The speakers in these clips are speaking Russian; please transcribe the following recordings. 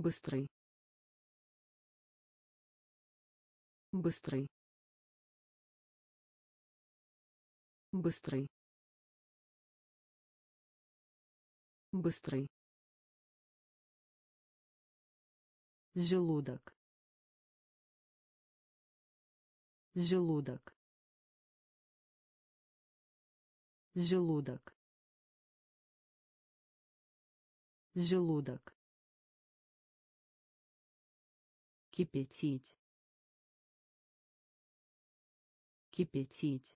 быстрый, быстрый, быстрый, быстрый, желудок, желудок, желудок, желудок, кипятить, кипятить,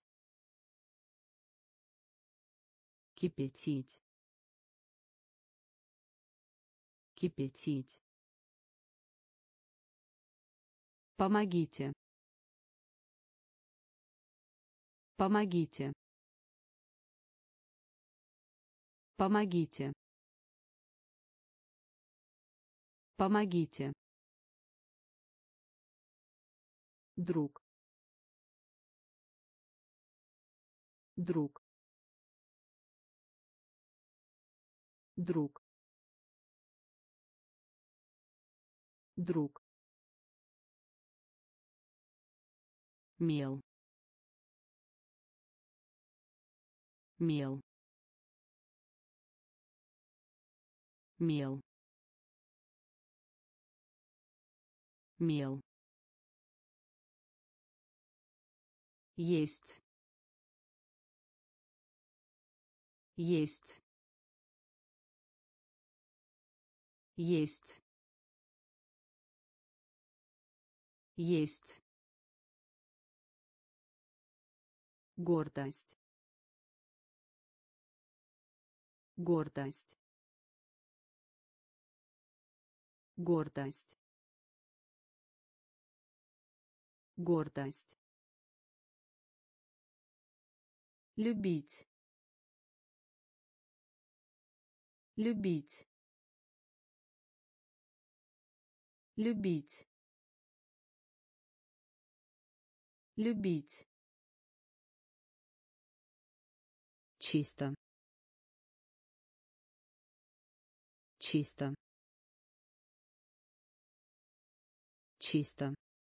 кипятить, кипятить, помогите, помогите, помогите, помогите, друг, друг, друг, друг, мел, мел, мел, мел, есть, есть, есть, есть, гордость, гордость, гордость, гордость, любить, любить, любить, любить, чисто, чисто, чисто,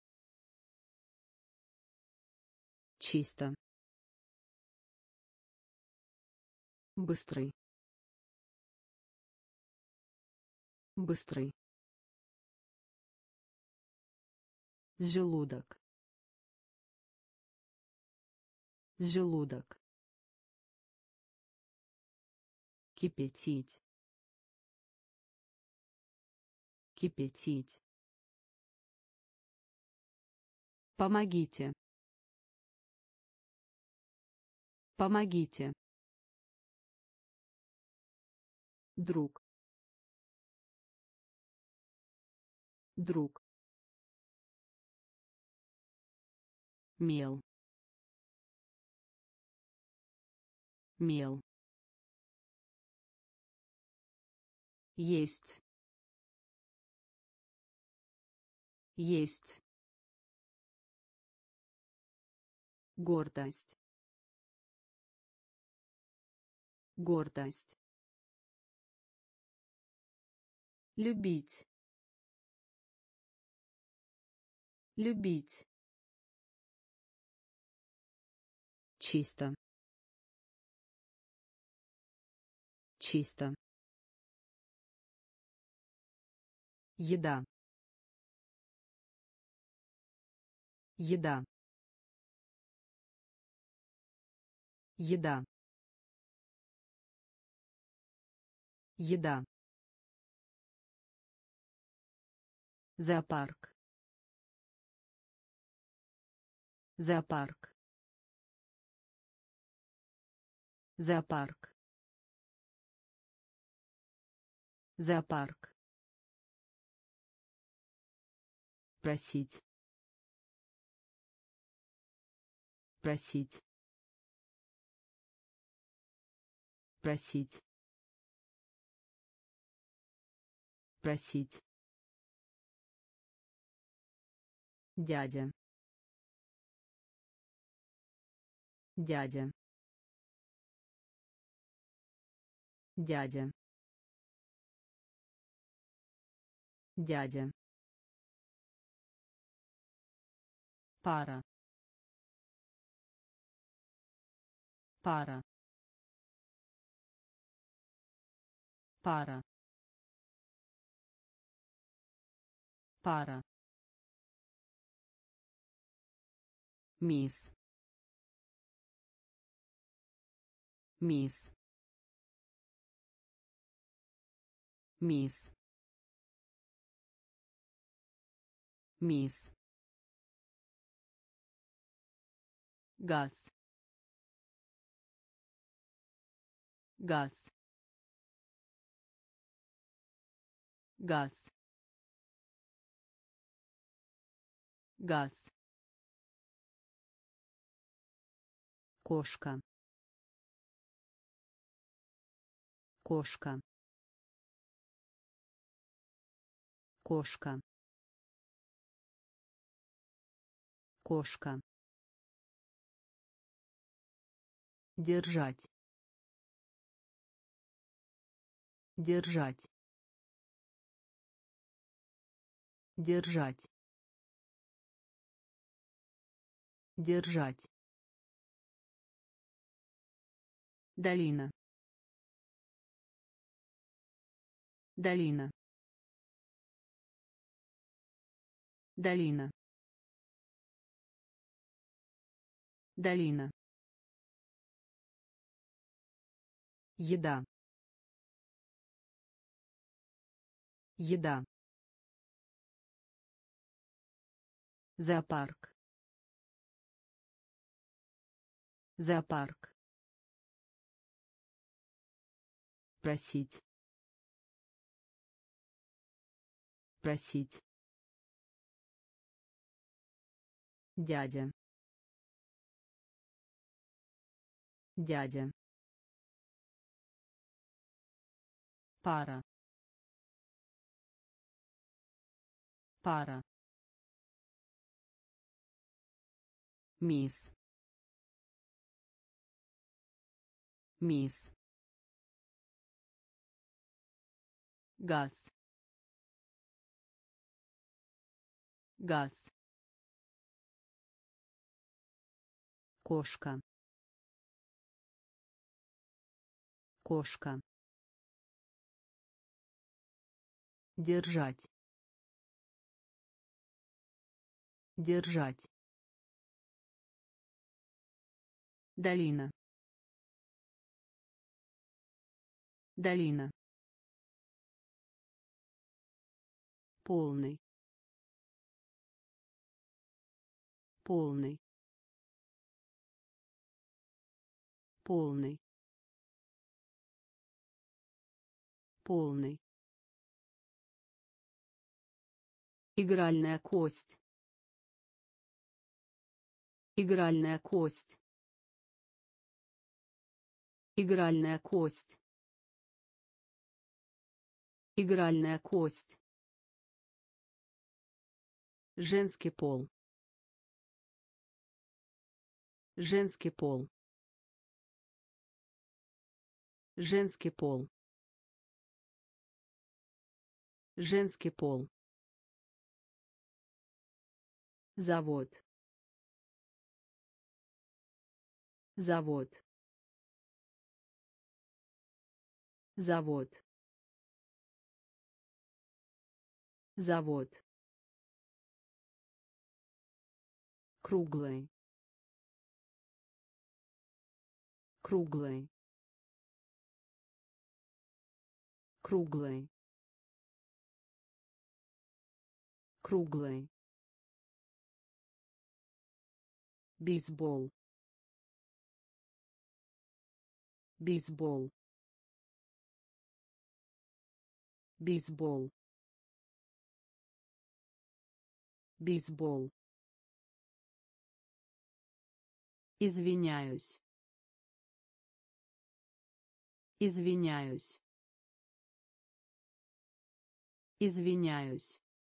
чисто, быстрый, быстрый, желудок, желудок, кипятить, кипятить, помогите, помогите, друг, друг, мел, мел, есть, есть, гордость, гордость, любить, любить, чисто, чисто, еда, еда, еда, еда, зоопарк, зоопарк, зоопарк, зоопарк, просить, просить, просить, просить, дядя, дядя, дядя, дядя, пара, пара, пара, пара, мисс, мисс, мисс, мисс, газ, газ, газ, газ, кошка, кошка, кошка, кошка, держать, держать, держать, держать, долина, долина, долина, долина, еда, еда, зоопарк, зоопарк, просить, просить, дядя, дядя, пара, пара, мисс, мисс, газ, газ, кошка, кошка, держать, держать, долина, долина, полный, полный, полный, полный, игральная кость, игральная кость, игральная кость, игральная кость, женский пол, женский пол, женский пол, женский пол, завод, завод, завод, завод, круглый, круглый, круглый, круглый, бейсбол, бейсбол, бейсбол, бейсбол, извиняюсь, извиняюсь, извиняюсь,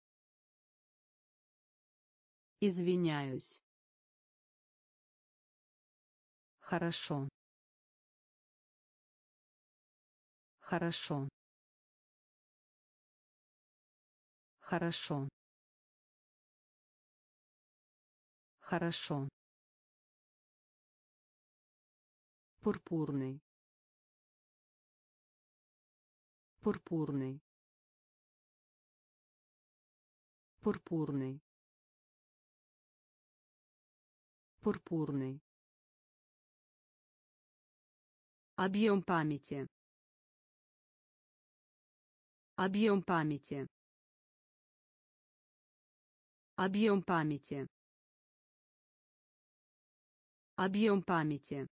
извиняюсь, хорошо, хорошо, Хорошо. Хорошо. Пурпурный. Пурпурный. Пурпурный. Пурпурный. Объем памяти. Объем памяти. Объем памяти. Объем памяти.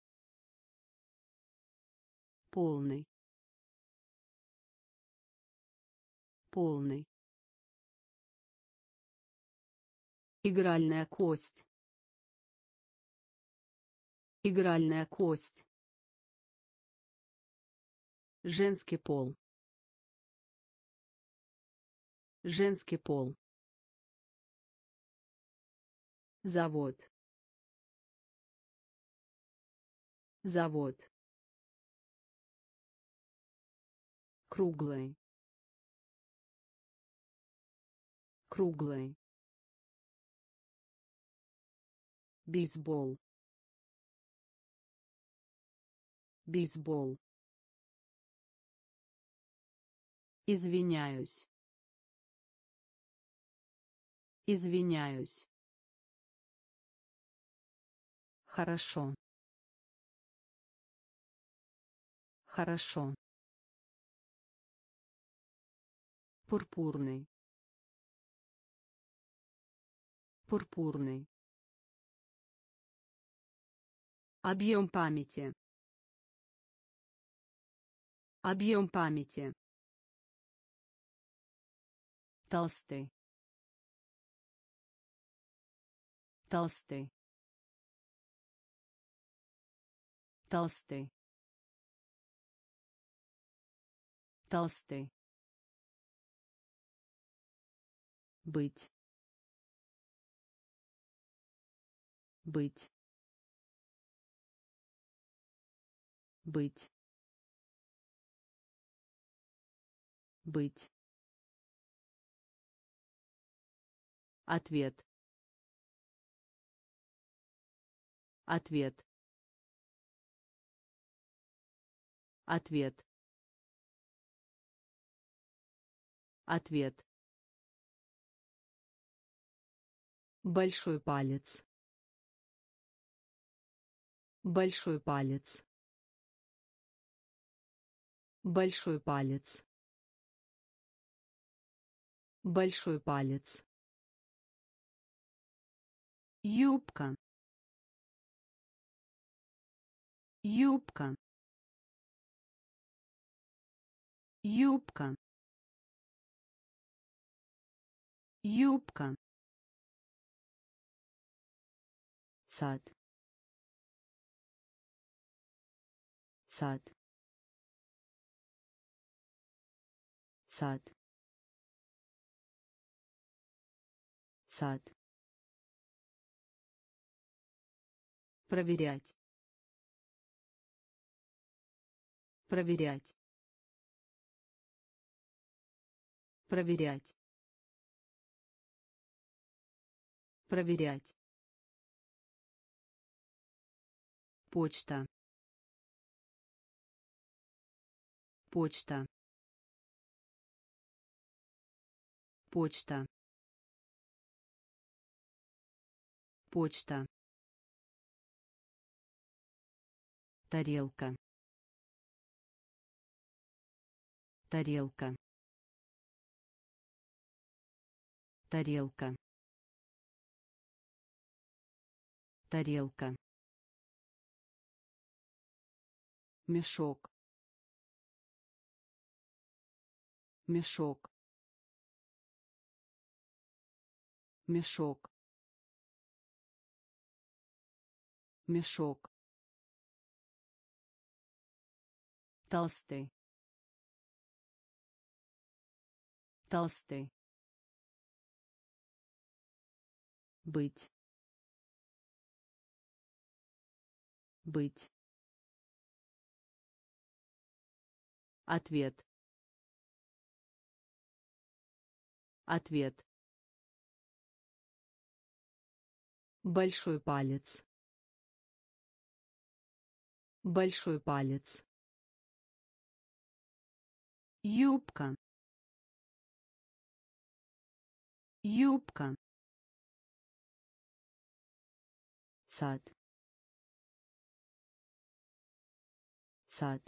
Полный. Полный. Игральная кость. Игральная кость. Женский пол. Женский пол. Завод. Завод. Круглый. Круглый. Бейсбол. Бейсбол. Извиняюсь. Извиняюсь. Хорошо. Хорошо. Пурпурный. Пурпурный. Объем памяти. Объем памяти. Толстый. Толстый. Толстый. Толстый. Быть. Быть. Быть. Быть. Ответ. Ответ. Ответ. Ответ. Большой палец. Большой палец. Большой палец. Большой палец. Юбка. Юбка. Юбка. Юбка. Сад. Сад. Сад. Сад. Проверять. Проверять. Проверять. Проверять. Почта. Почта. Почта. Почта. Тарелка. Тарелка. Тарелка. Тарелка. Мешок. Мешок. Мешок. Мешок. Толстый. Толстый. Быть. Быть. Ответ. Ответ. Большой палец. Большой палец. Юбка. Юбка. Сад. Сад.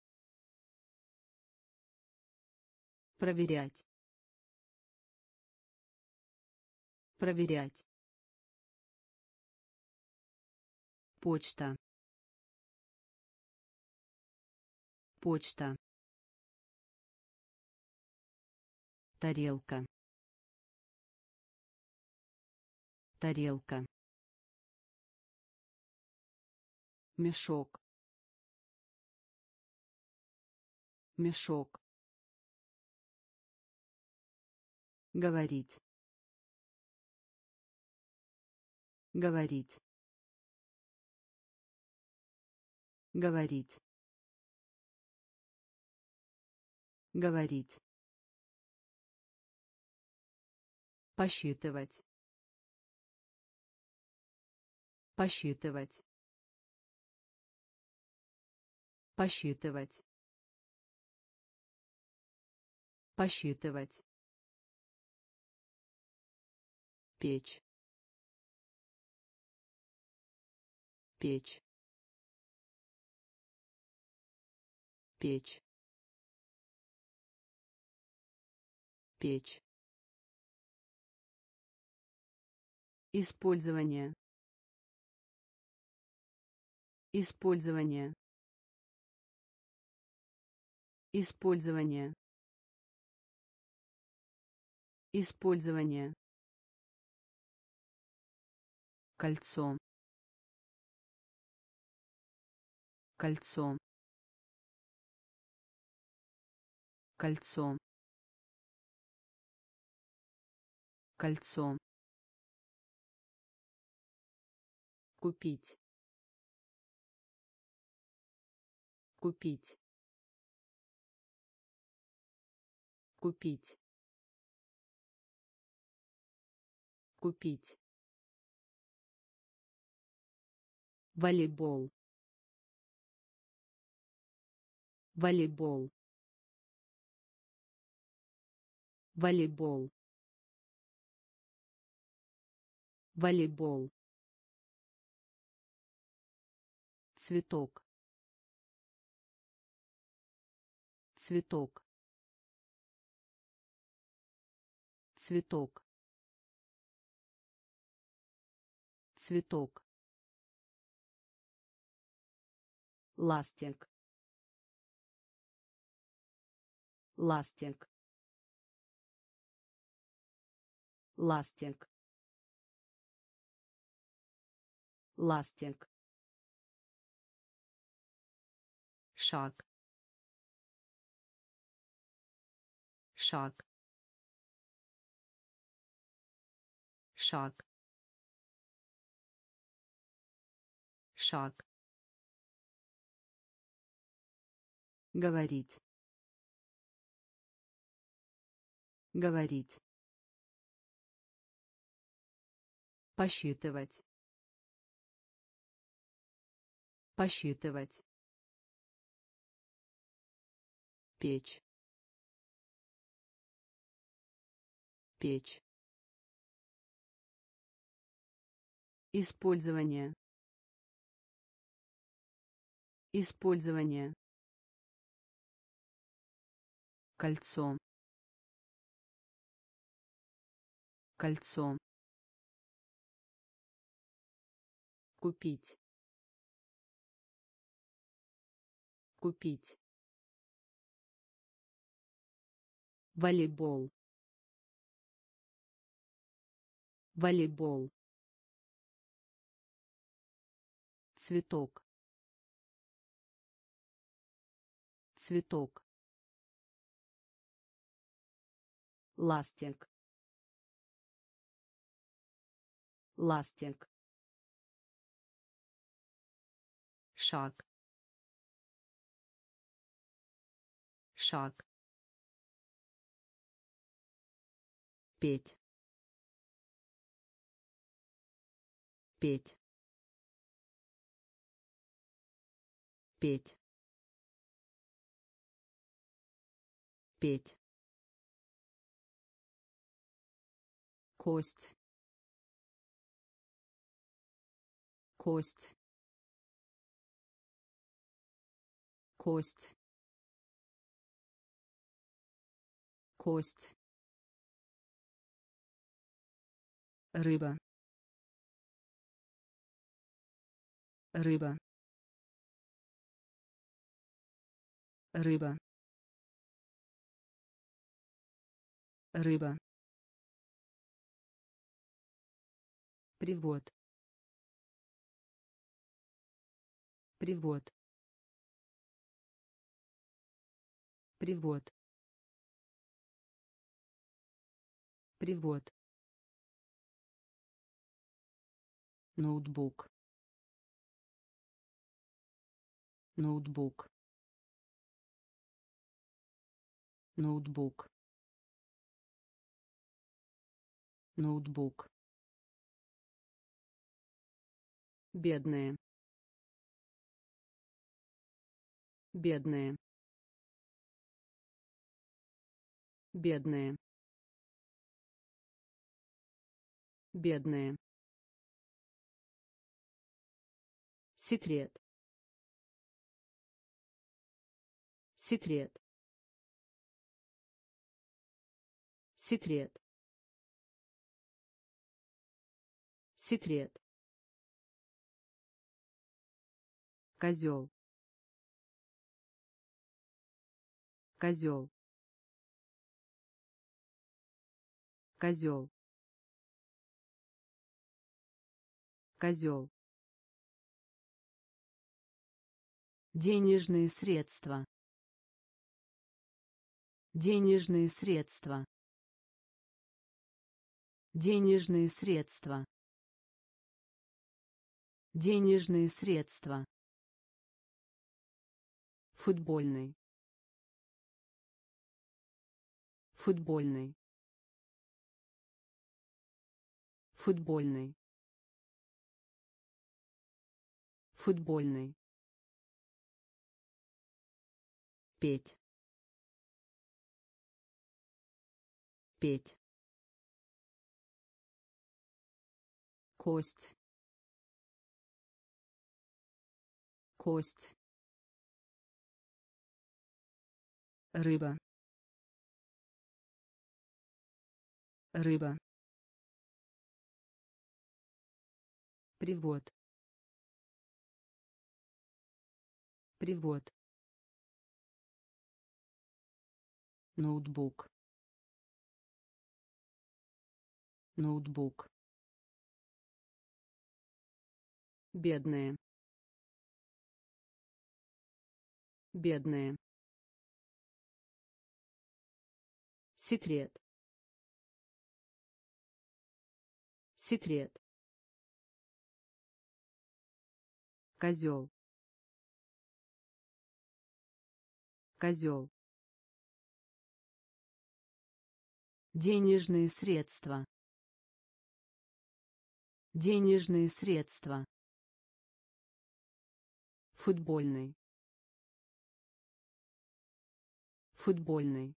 Проверять. Проверять. Почта. Почта. Тарелка. Тарелка. Мешок. Мешок. Говорить. Говорить. Говорить. Говорить. Посчитывать. Посчитывать. Посчитывать. Посчитывать. Печь. Печь. Печь. Печь. Использование. Использование. Использование. Использование. Кольцо. Кольцо. Кольцо. Кольцо. Купить. Купить. Купить. Купить. Волейбол. Волейбол. Волейбол. Волейбол. Цветок. Цветок. Цветок. Цветок. Ластик. Ластик. Ластик. Ластик. Шаг. Шаг. Шаг. Шаг. Говорить. Говорить. Посчитывать. Посчитывать. Печь. Печь. Использование. Использование. Кольцо. Кольцо. Купить. Купить. Волейбол. Волейбол. Цветок. Цветок. Ластик. Ластик. Шаг. Шаг. петь, петь, петь, петь, кость, кость, кость, кость, рыба, рыба, рыба, рыба, привод, привод, привод, привод, ноутбук, ноутбук, ноутбук, ноутбук, бедные, бедные, бедные, бедные, секрет, секрет, секрет, секрет, козел, козел, козел, козел, денежные средства, денежные средства, денежные средства, денежные средства, футбольный, футбольный, футбольный, футбольный, петь, петь, кость, кость, рыба, рыба, привод, привод, ноутбук, ноутбук, бедные, бедные, секрет, секрет, козел, козел, денежные средства, денежные средства, футбольный, футбольный,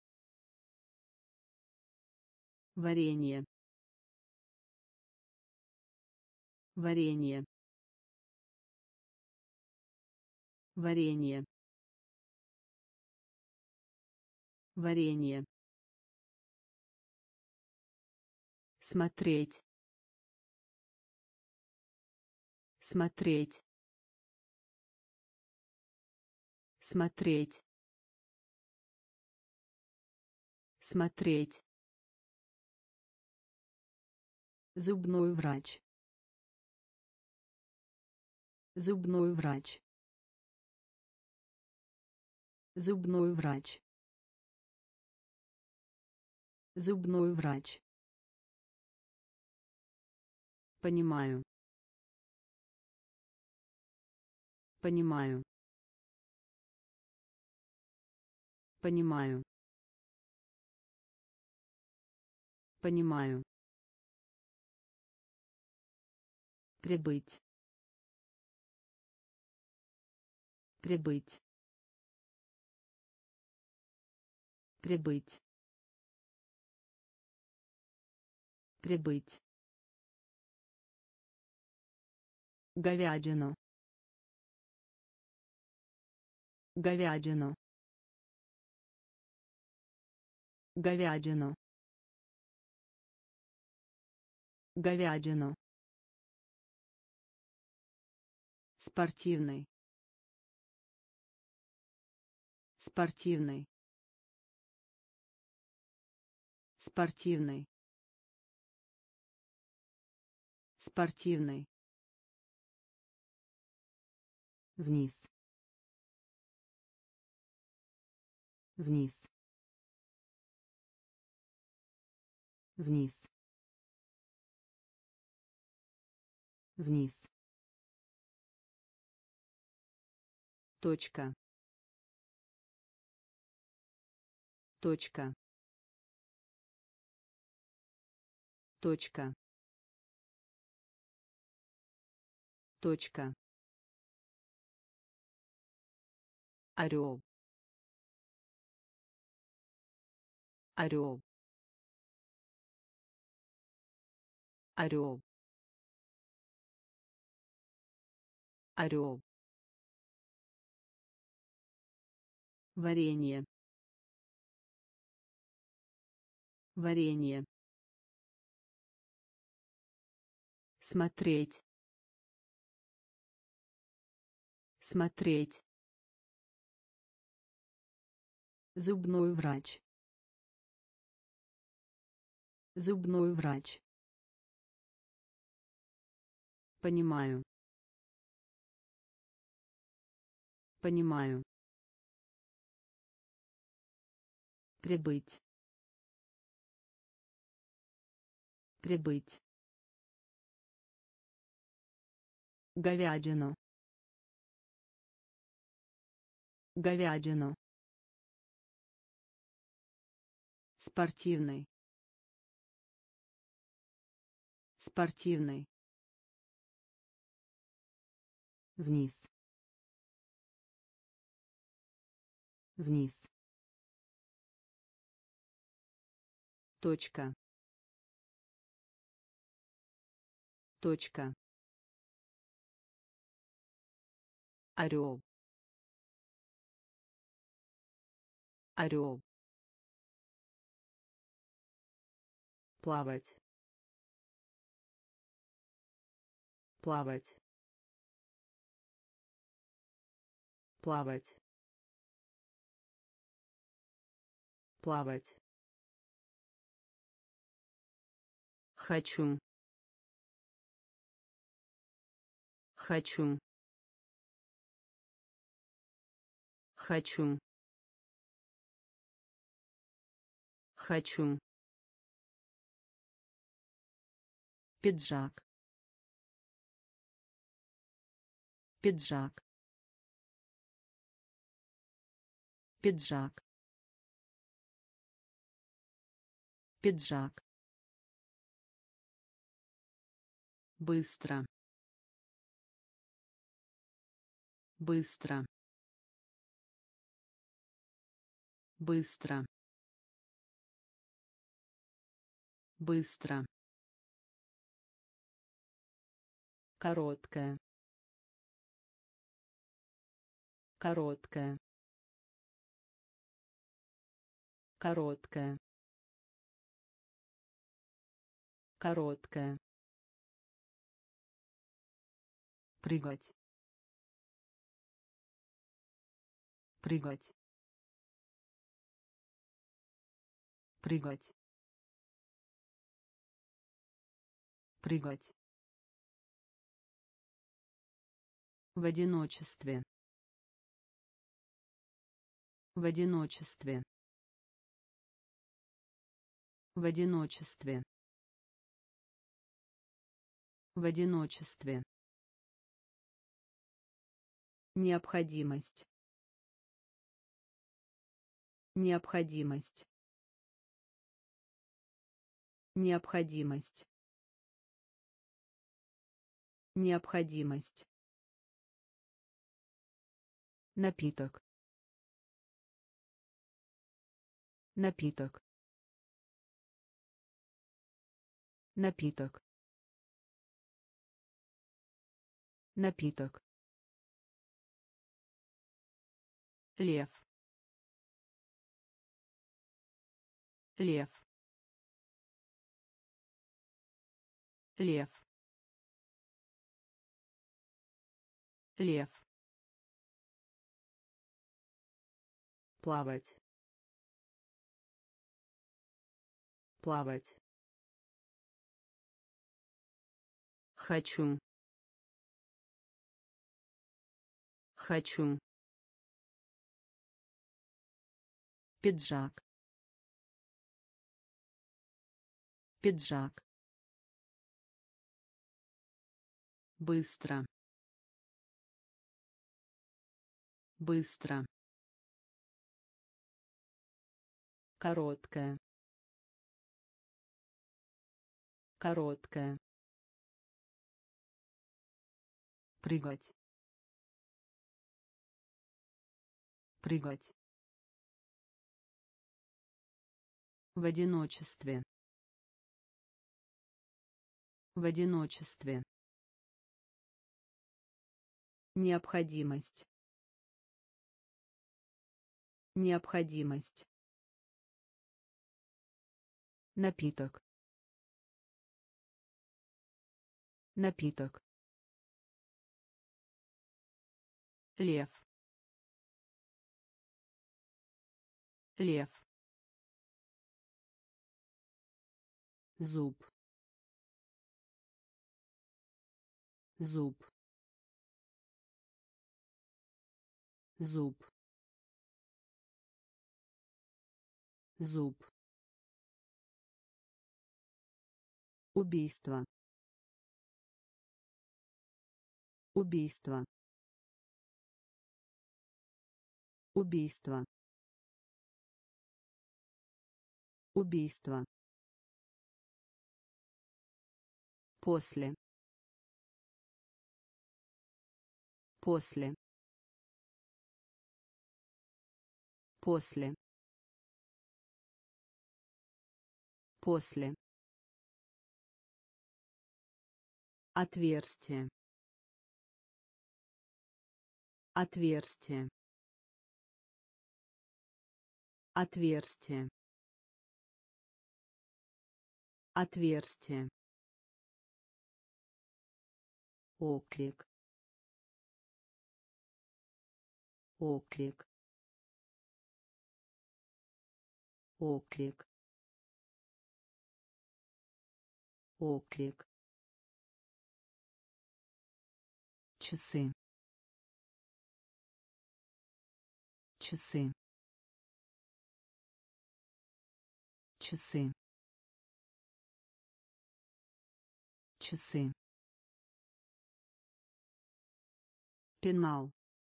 варенье, варенье, варенье, варенье, смотреть, смотреть, смотреть, смотреть, зубной врач, зубной врач, зубной врач, зубной врач, понимаю, понимаю, понимаю, Понимаю. Прибыть. Прибыть. Прибыть. Прибыть. Говядину. Говядину. Говядину. Говядину. Спортивный. Спортивный. Спортивный. Спортивный. Вниз. Вниз. Вниз. Вниз. Точка. Точка. Точка. Точка. Орел. Орел. Орел. Орел. Варенье. Варенье. Смотреть. Смотреть. Зубной врач. Зубной врач. Понимаю. Понимаю. Прибыть. Прибыть. Говядину. Говядину. Спортивный. Спортивный. Вниз. Вниз. Точка. Точка. Орел. Орел. Плавать. Плавать. Плавать. Плавать. Хочу. Хочу. Хочу. Хочу. Пиджак. Пиджак. Пиджак. Пиджак. Быстро. Быстро. Быстро. Быстро. Короткая. Короткая. Короткая. Короткая. Прыгать. Прыгать. Прыгать. Прыгать. В одиночестве. В одиночестве. В одиночестве. В одиночестве. Необходимость. Необходимость. Необходимость. Необходимость. Напиток. Напиток. Напиток. Напиток. Лев. Лев. Лев. Лев. Плавать. Плавать. Хочу. Хочу. Пиджак. Пиджак. Быстро. Быстро. Короткая. Короткая. Прыгать. Прыгать. В одиночестве. В одиночестве. Необходимость. Необходимость. Напиток. Напиток. Лев. Лев. Зуб. Зуб. Зуб. Зуб. Убийство. Убийство. Убийство. Убийство. После. После. После. После. Отверстие. Отверстие. Отверстие. Отверстие. Оклик. Оклик. Оклик. Оклик. Часы. Часы. Часы. Часы. Пенал.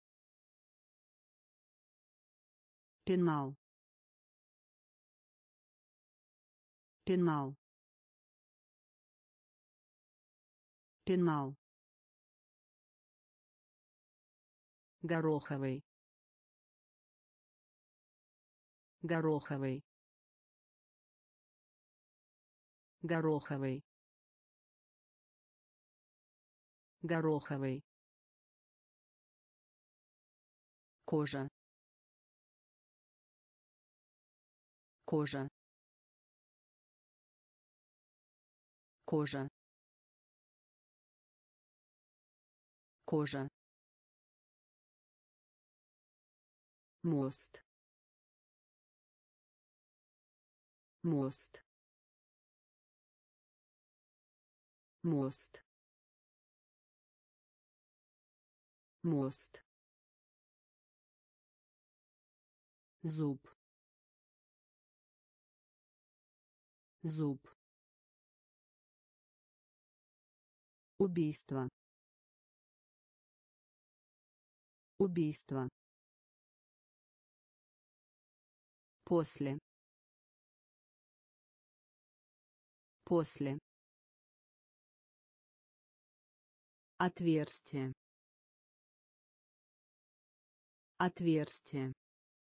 Пенал. Пенал. Пенал. Гороховый. Гороховый. Гороховый. Гороховый. Кожа. Кожа. Кожа. Кожа. Мост. Мост. Мост. Мост. Зуб. Зуб. Убийство. Убийство. После. После. Отверстие. Отверстие.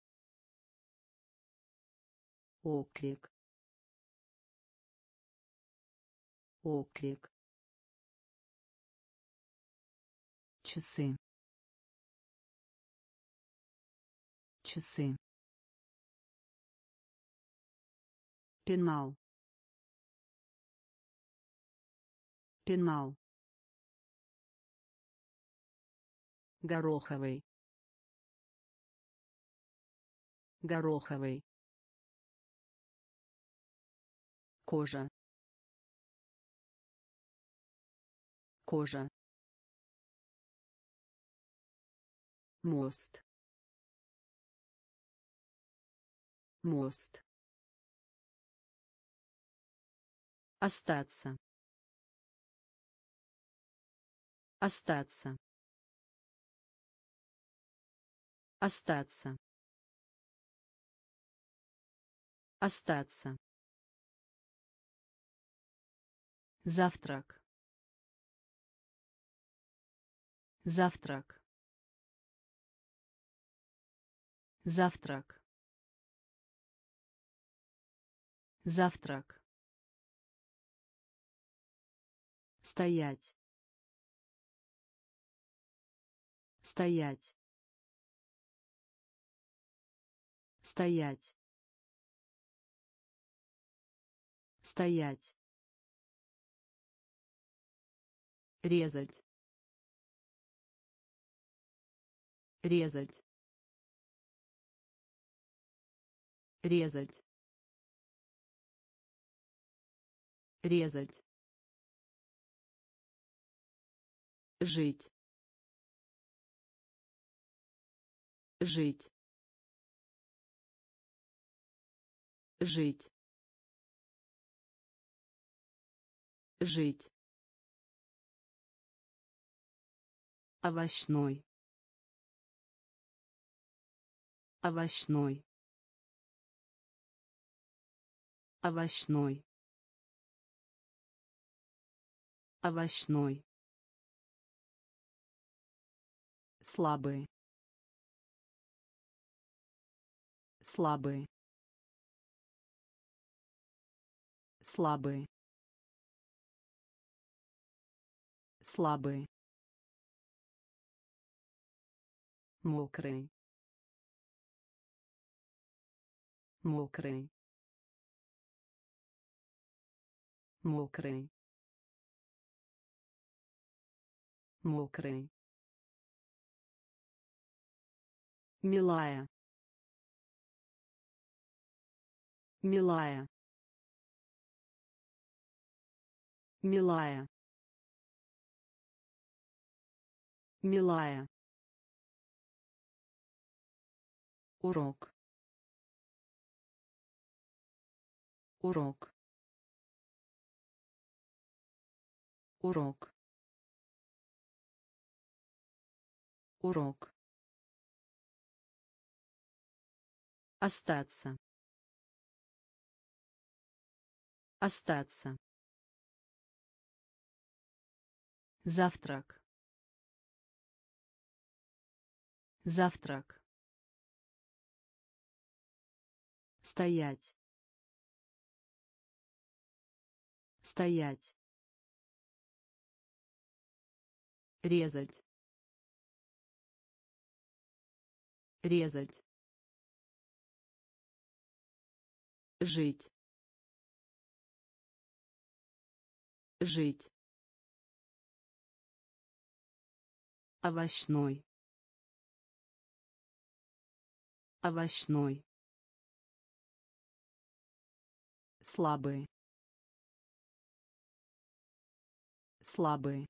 Оклик. Оклик. Часы. Часы. Пенал. Пенал. Гороховый. Гороховый. Кожа. Кожа. Мост. Мост. Остаться. Остаться. Остаться. Остаться. Завтрак. Завтрак. Завтрак. Завтрак. Стоять. Стоять. Стоять. Стоять. Резать. Резать. Резать. Резать. Жить. Жить. Жить. Жить. Овощной. Овощной. Овощной. Овощной. Слабый. Слабый. Слабый. Слабый. Мокрый. Мокрый. Мокрый. Мокрый. Милая. Милая. Милая. Милая. Урок. Урок. Урок. Урок. Остаться. Остаться. Завтрак. Завтрак. Стоять. Стоять. Резать. Резать. Жить. Жить. Овощной. Овощной. Слабый. Слабый.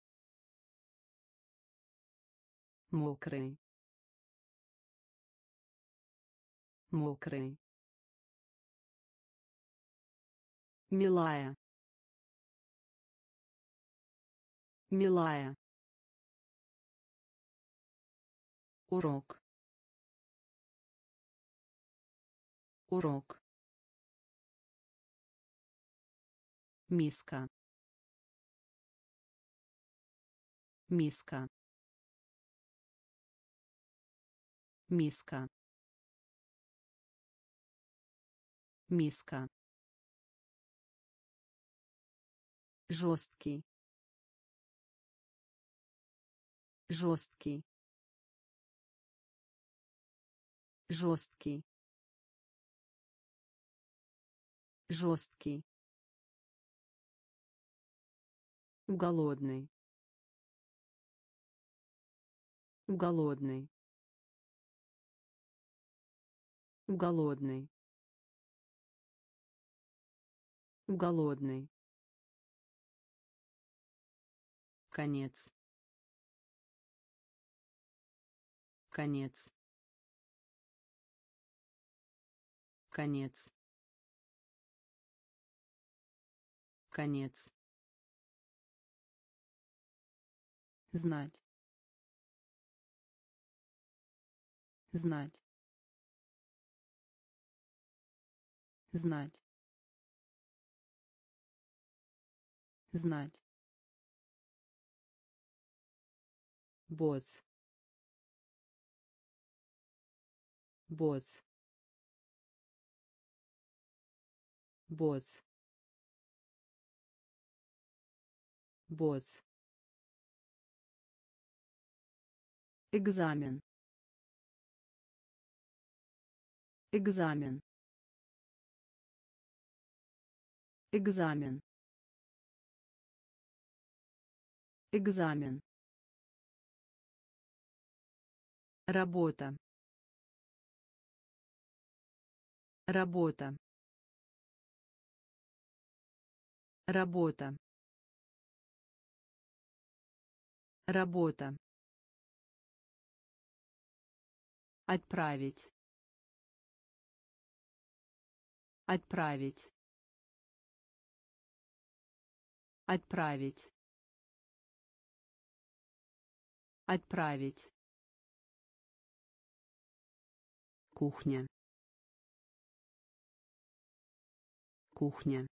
Мокрый. Мокрый. Милая. Милая. Урок. Урок. миска, миска, миска, миска, жесткий, жесткий, жесткий, жесткий, голодный, голодный, голодный, голодный, конец, конец, конец, конец, знать, знать, знать, знать, босс, босс, босс, босс, экзамен, экзамен, экзамен, экзамен, работа, работа, работа, работа, отправить, отправить, отправить, отправить, кухня, кухня,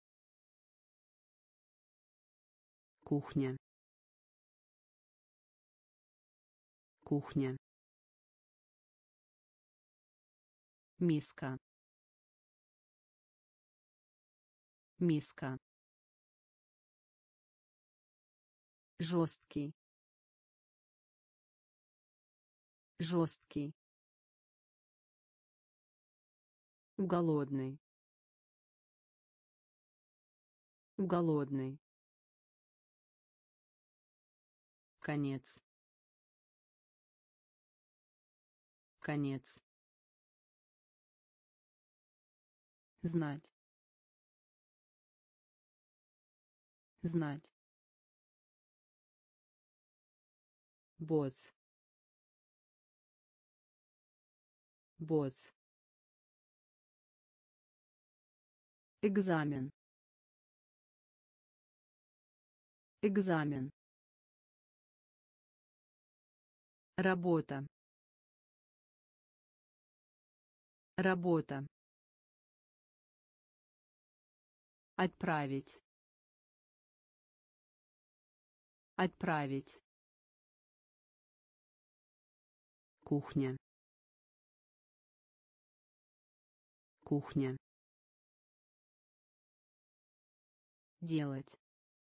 кухня, кухня, миска, миска, жесткий, жесткий, голодный, голодный, конец, конец, знать, знать, босс, босс, экзамен, экзамен, работа, работа, отправить, отправить, кухня, кухня, делать,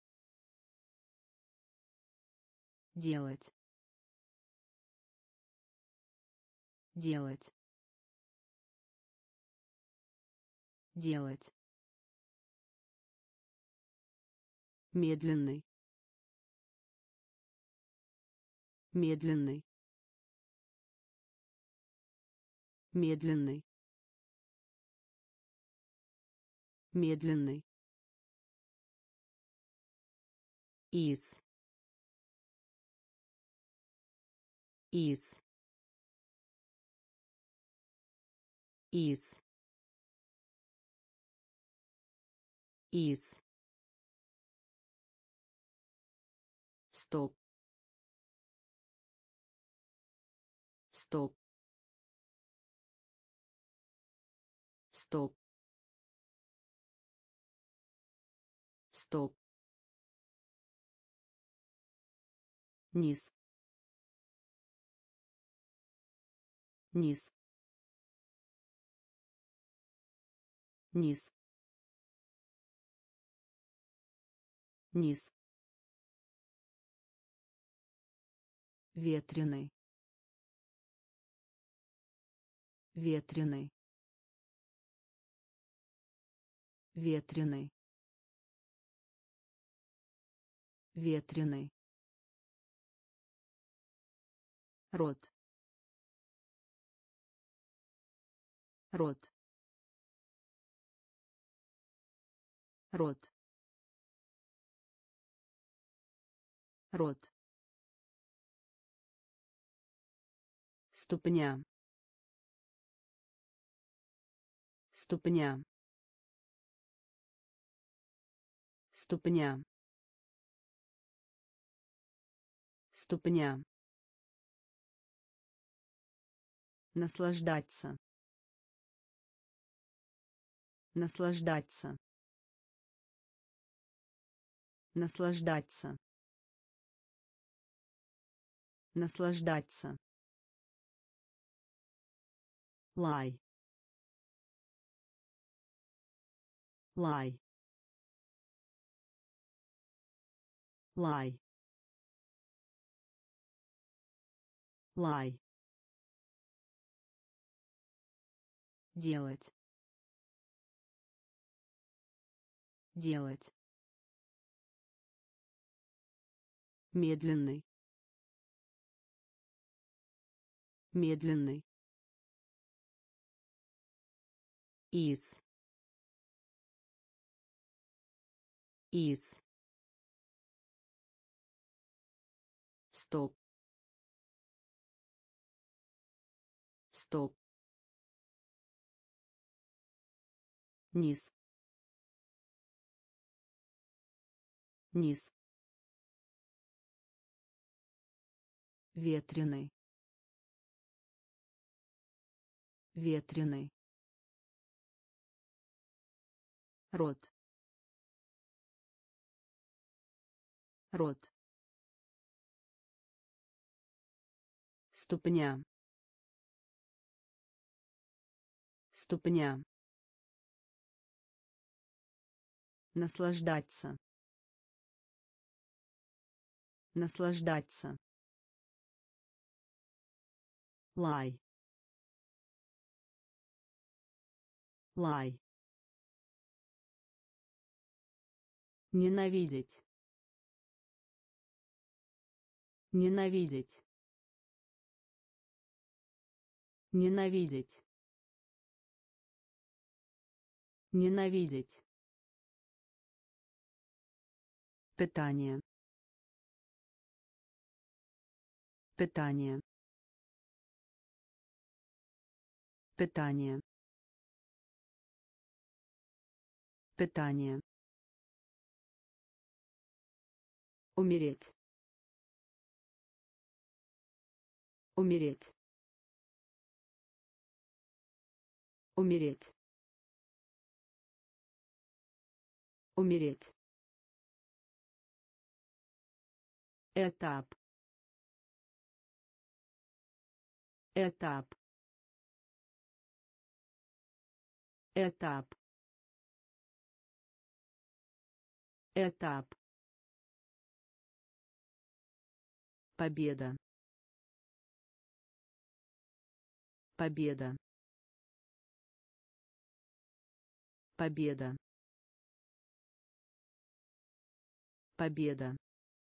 делать, делать, делать, медленный, медленный, медленный, медленный, из, из, из, из, стоп, стоп, стоп, стоп, низ, низ, низ, низ, ветреный, ветреный, ветреный, ветреный, рот, рот, рот, рот, ступня, ступня, ступня, ступня, наслаждаться, наслаждаться, наслаждаться, наслаждаться, лай, лай, лай, лай, делать, делать, медленный, медленный, из, из, стоп, стоп, низ, низ, ветреный, ветреный, рот, рот, ступня, ступня, наслаждаться, наслаждаться, лай, лай, ненавидеть, ненавидеть, ненавидеть, ненавидеть, питание, питание, питание, питание, умереть, умереть, умереть, умереть, этап, этап, этап, этап, победа, победа, победа, победа,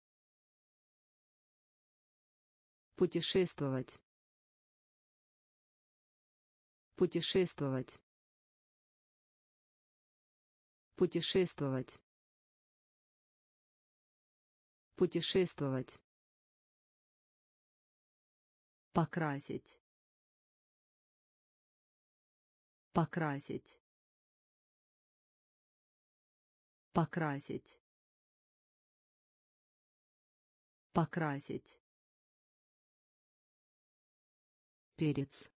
путешествовать, путешествовать, путешествовать, путешествовать, покрасить, покрасить, покрасить, покрасить, перец,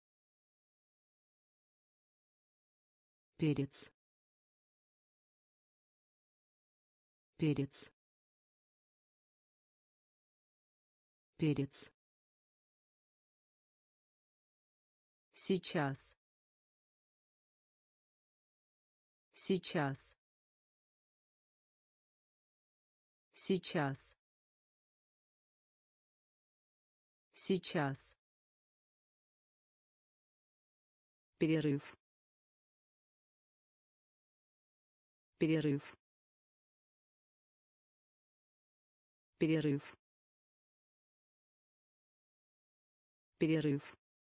перец, перец, перец, сейчас, сейчас, сейчас, сейчас, перерыв, перерыв, перерыв, перерыв,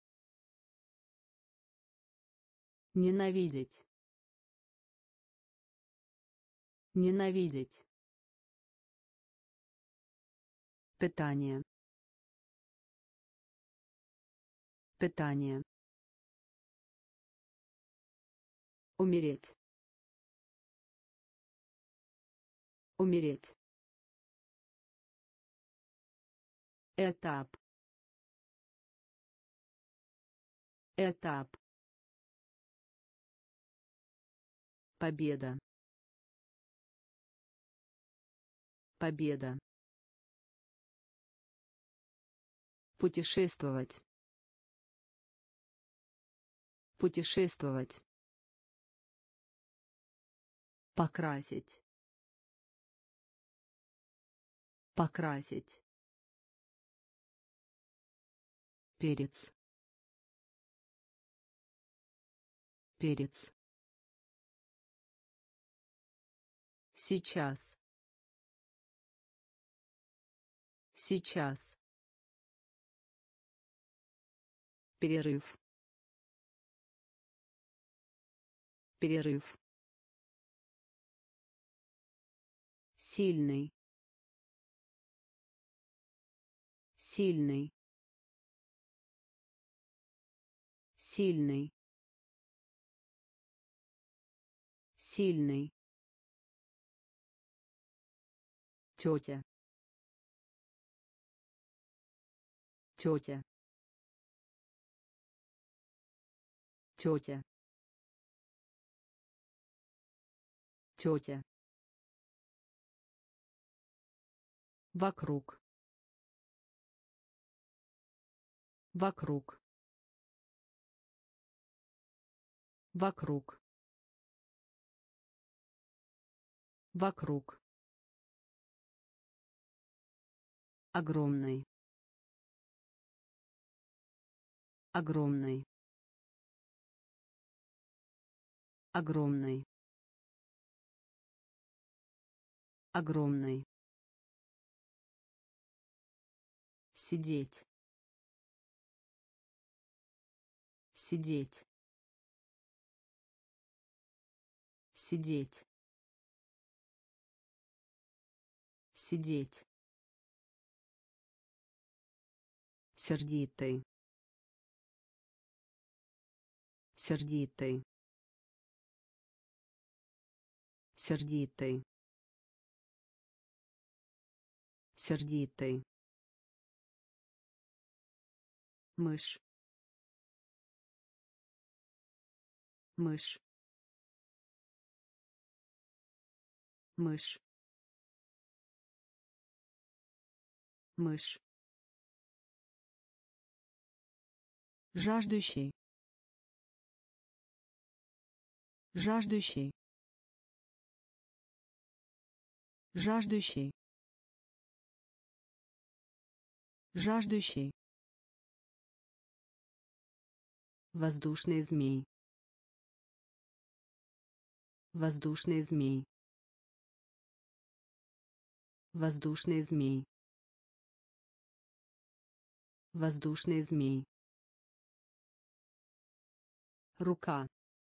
ненавидеть, ненавидеть, питание, питание, умереть, умереть, этап, этап, победа, победа, путешествовать, путешествовать, покрасить, покрасить, перец, перец, сейчас, сейчас, перерыв, перерыв, сильный, сильный, сильный, сильный, тетя, тетя, тетя, тетя, вокруг, вокруг, вокруг, вокруг, огромный, огромный, огромный, огромный, сидеть, сидеть, сидеть, сидеть, сердитый, сердитый, сердитый, сердитый, мышь, мышь, мышь, мышь, жаждущий, жаждущий, жаждущий, жаждущий, воздушный змей, воздушный змей, воздушный змей, воздушный змей, рука,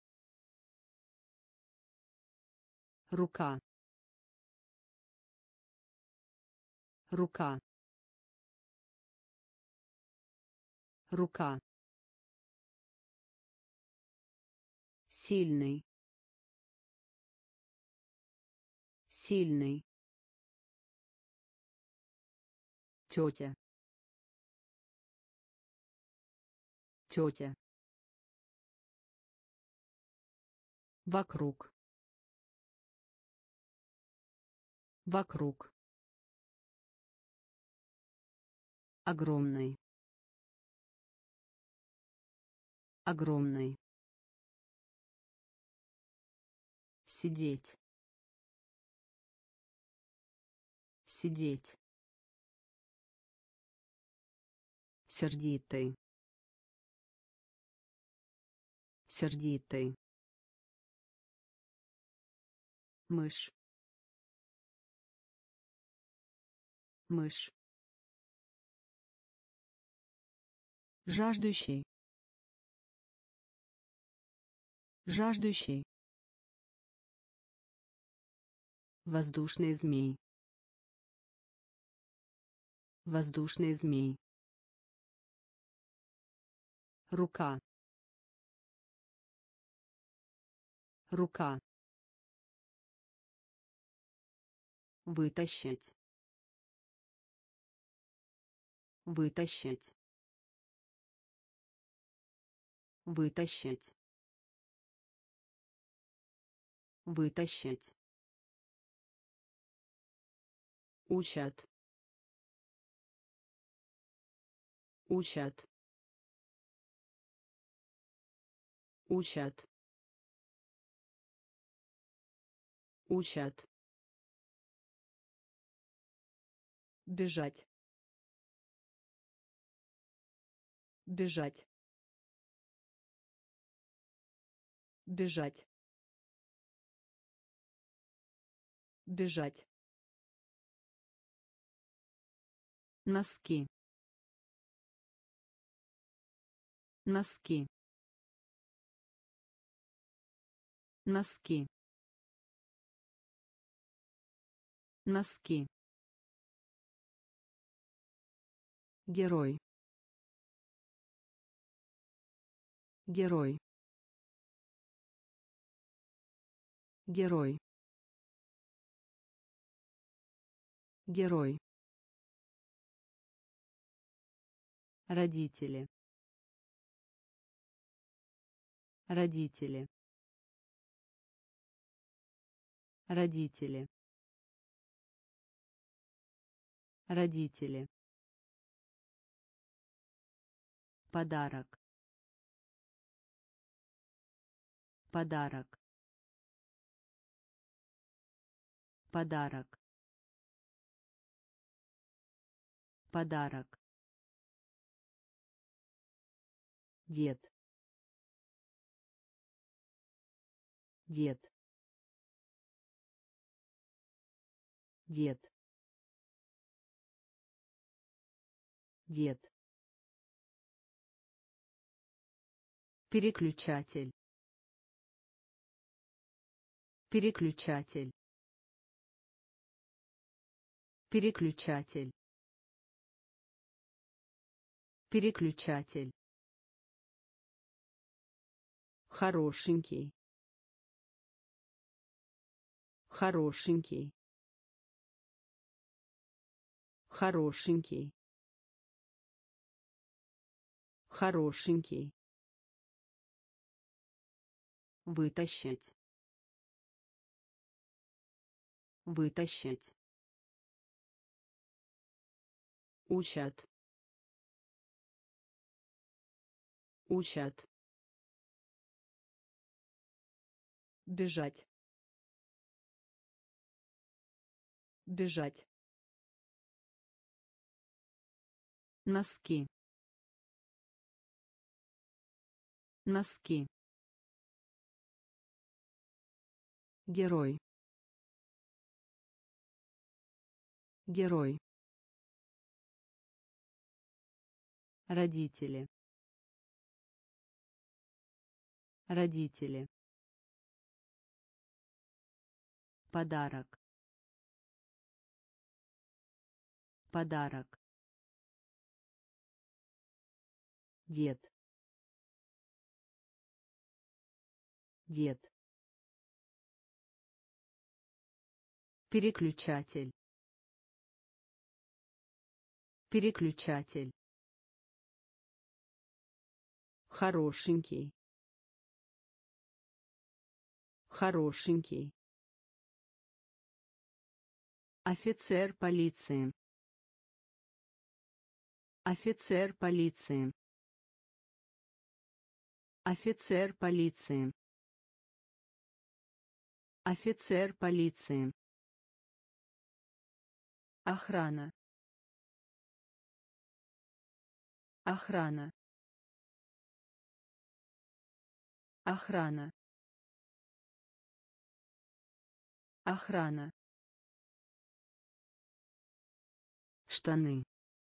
рука, рука, рука, сильный, сильный, тетя, тетя, вокруг, Вокруг. Огромный. Огромный. Сидеть. Сидеть. Сердитый. Сердитый. Мышь. Мышь. Жаждущий. Жаждущий. Воздушный змей. Воздушный змей. Рука. Рука. Вытащить. Вытащить. Вытащить. Вытащить. Учат. Учат. Учат. Учат. Бежать. Бежать. Бежать. Бежать. Носки. Носки. Носки. Носки. Герой. Герой. Герой. Герой. Родители. Родители. Родители. Родители. Подарок. Подарок. Подарок. Подарок. Дед. Дед. Дед. Дед. Переключатель. Переключатель. Переключатель. Переключатель. Хорошенький. Хорошенький. Хорошенький. Хорошенький. Вытащить. Вытащить. Учат. Учат. Бежать. Бежать. Носки. Носки. Герой. Герой. Родители. Родители. Подарок. Подарок. Дед. Дед. Переключатель. Переключатель. Хорошенький. Хорошенький. Офицер полиции. Офицер полиции. Офицер полиции. Офицер полиции. Охрана. Охрана. Охрана. Охрана. Штаны.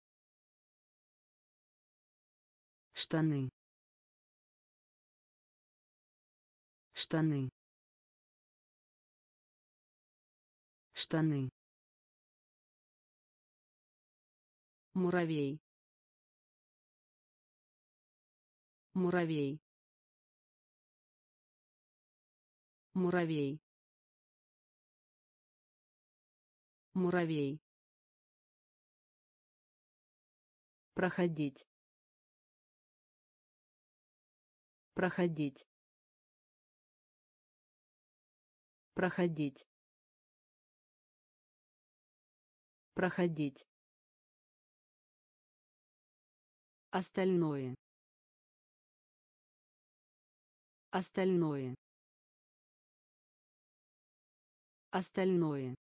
Штаны. Штаны. Штаны. Муравей. Муравей. Муравей. Муравей. Проходить. Проходить. Проходить. Проходить. Остальное. Остальное. Остальное.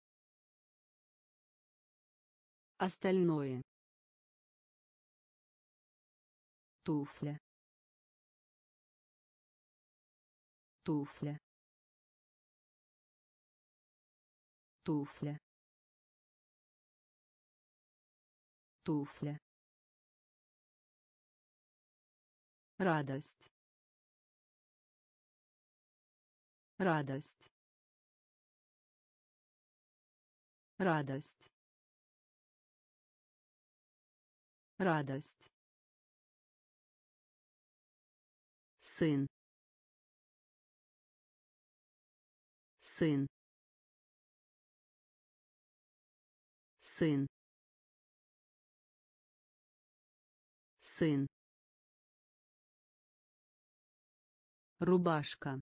Остальное. Туфля. Туфля. Туфля. Туфля. Радость. Радость. Радость. Радость. Сын. Сын. Сын. Сын. Рубашка.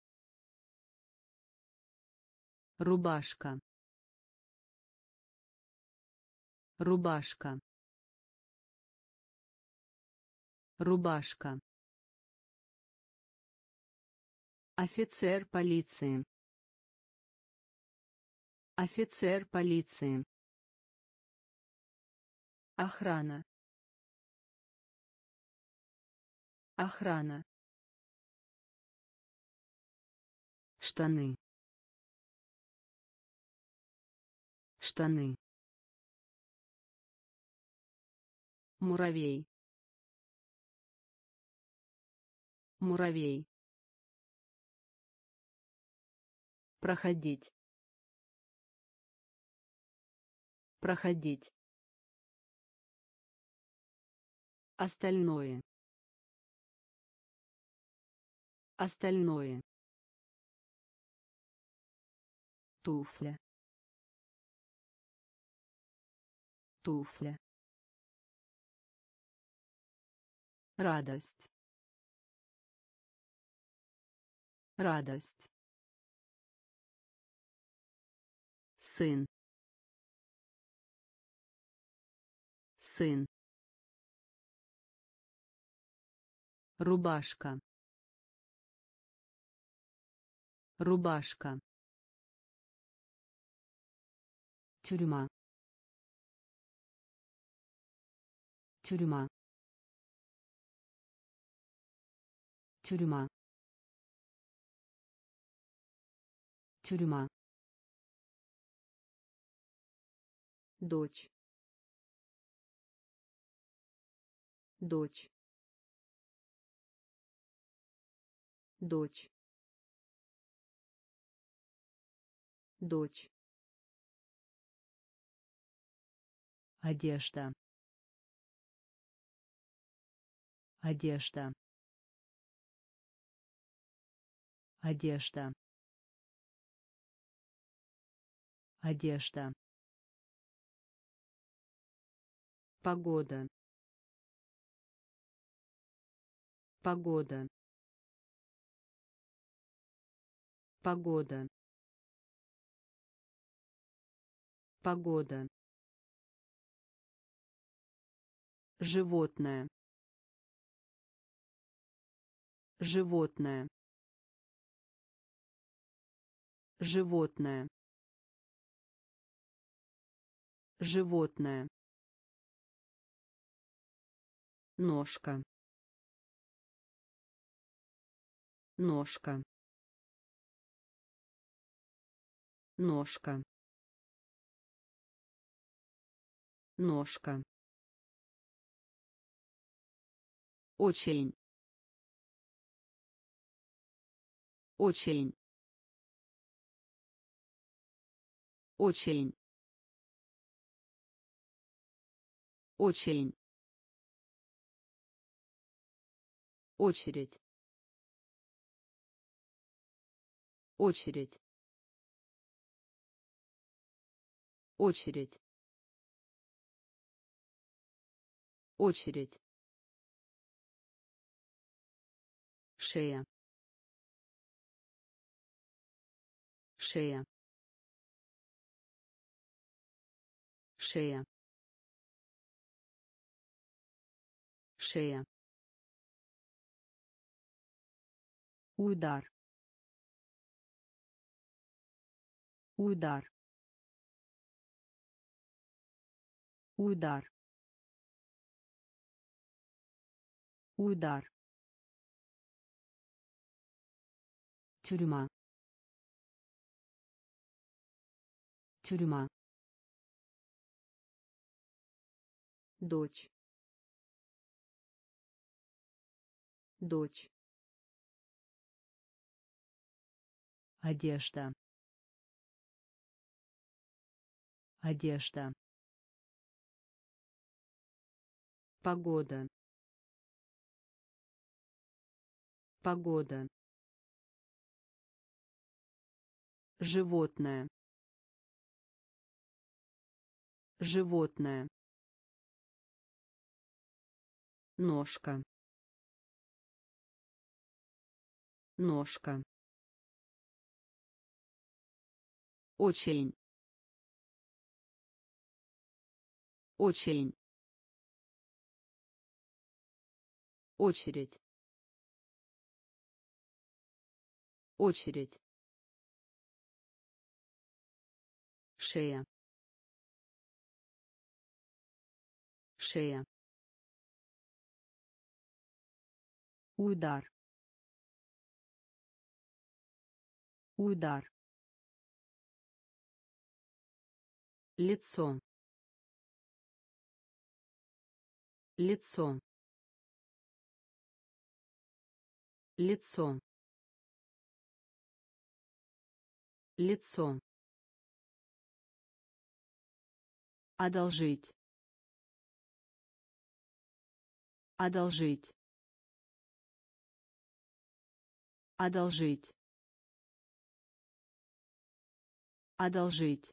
Рубашка. Рубашка. Рубашка. Офицер полиции. Офицер полиции. Охрана. Охрана. Штаны. Штаны. Муравей. Муравей. Проходить. Проходить. Остальное. Остальное. Туфля. Туфля. Радость. Радость. Сын. Сын. Рубашка. Рубашка. Тюрьма. Тюрьма. Тюрьма. Тюрьма. Дочь. Дочь. Дочь. Дочь. Одежда. Одежда. Одежда. Одежда. Погода. Погода. Погода. Погода. Животное. Животное. Животное. Животное. Ножка. Ножка. Ножка. Ножка. Очень. Очень. Очень. Очень. Очередь. Очередь. Очередь. Очередь. Шея. Шея. Шея. Шея. Удар. Удар. Удар. Удар. Тюрьма. Тюрьма. Дочь. Дочь. Одежда. Одежда. Погода. Погода. Животное. Животное. Ножка. Ножка. Очень. Очень. Очередь. Очередь. Шея. Шея. Удар. Удар. Лицо. Лицо. Лицо. Лицо. Одолжить. Одолжить. Одолжить. Одолжить.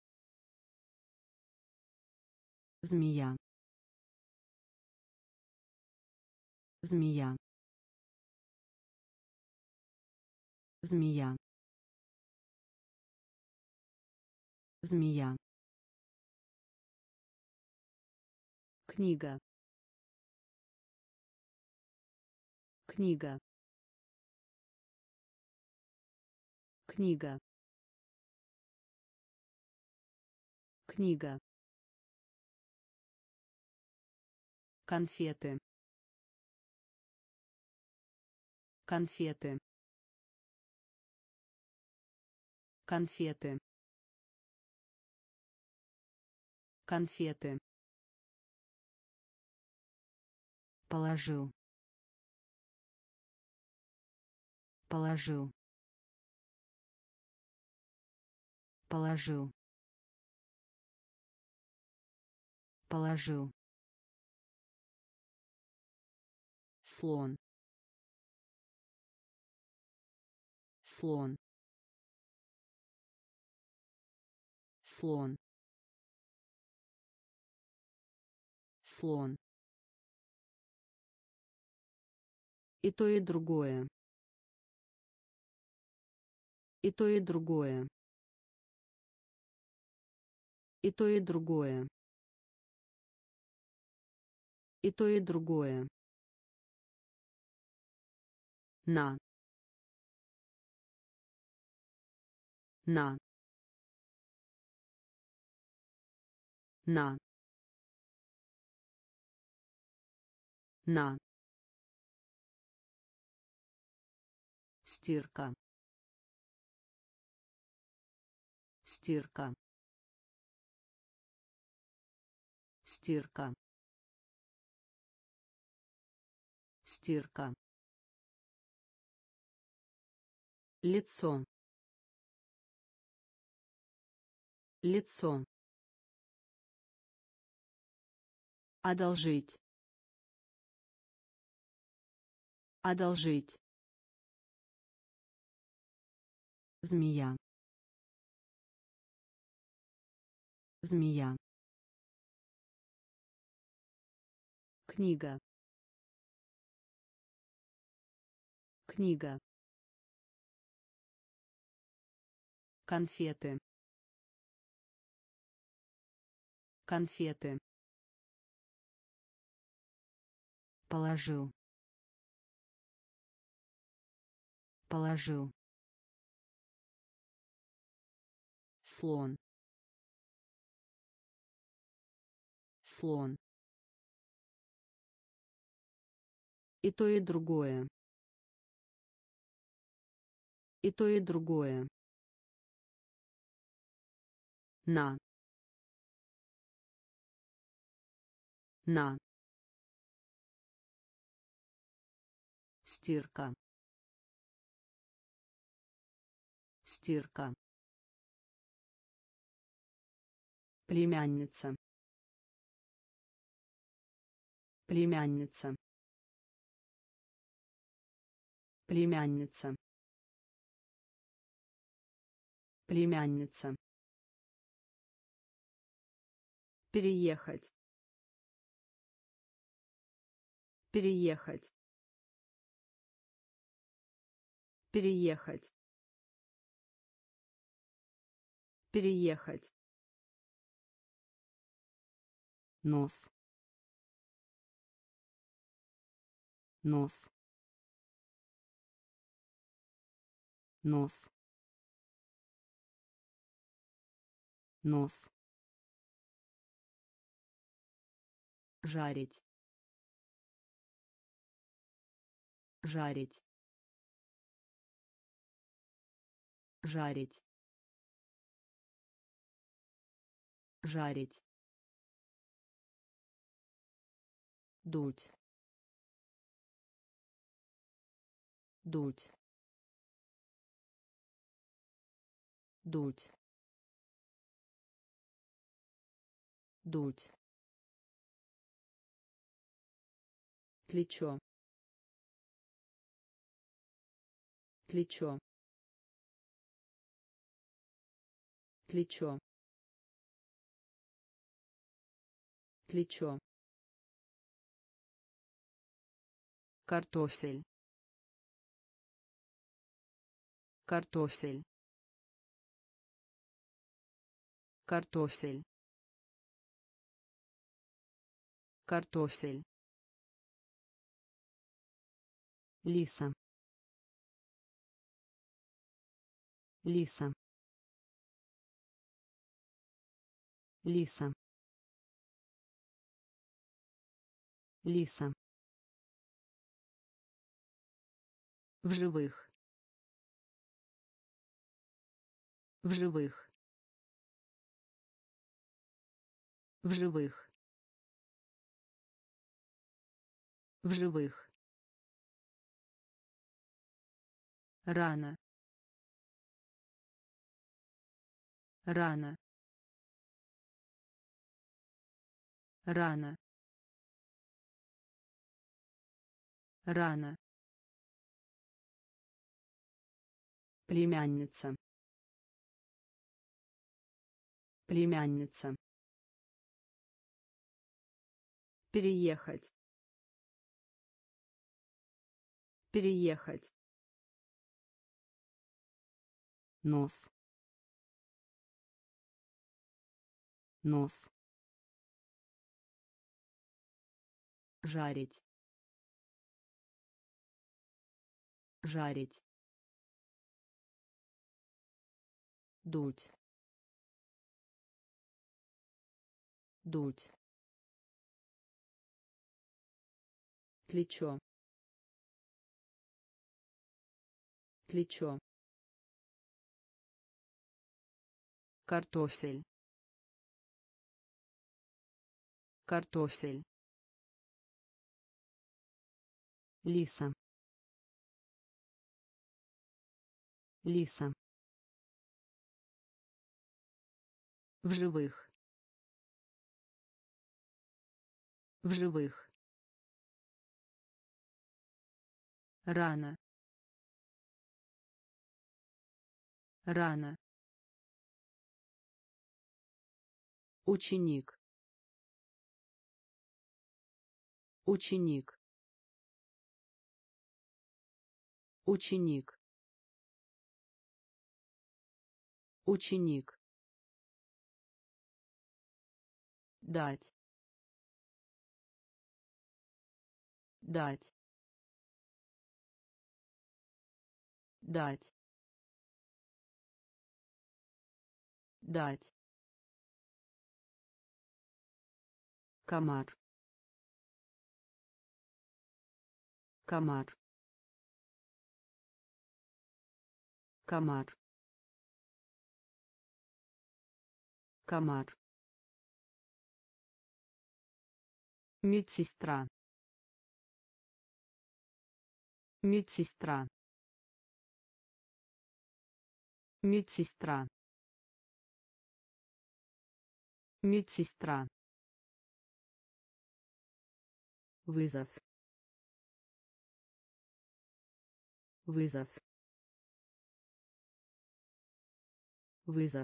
Змея. Змея. Змея. Змея. Книга. Книга. Книга. Книга. Конфеты. Конфеты. Конфеты. Конфеты. Положил. Положил. Положил. Положил. Слон. Слон. Слон. Слон. И то, и другое. И то, и другое. И то, и другое. И то, и другое. На. На. На. На. Стирка. Стирка. Стирка. Стирка. Лицо. Лицо. Одолжить. Одолжить. Змея. Змея. Книга. Книга. Конфеты. Конфеты. Положил. Положил. Слон. Слон. И то, и другое. И то, и другое. На. На. Стирка. Стирка. Племянница. Племянница. Племянница. Племянница. Переехать. Переехать. Переехать. Переехать. Нос. Нос. Нос. Нос. Жарить. Жарить. Жарить. Жарить. Дуть. Дуть. Дуть. Дуть. Плечо. Плечо. Плечо. Плечо. Картофель. Картофель. Картофель. Картофель. Лиса. Лиса. Лиса. Лиса. В живых. В живых. В живых. В живых. Рано. Рано. Рано. Рано. Племянница. Племянница. Переехать. Переехать. Нос. нос, жарить, жарить, дуть, дуть, плечо, плечо, картофель, картофель, лиса, лиса, в живых, в живых, рано, рано, ученик, ученик, ученик, ученик, дать, дать, дать, дать, комар, комар, комар, комар, медсестра, медсестра, медсестра, медсестра, вызов, вызов, вызов,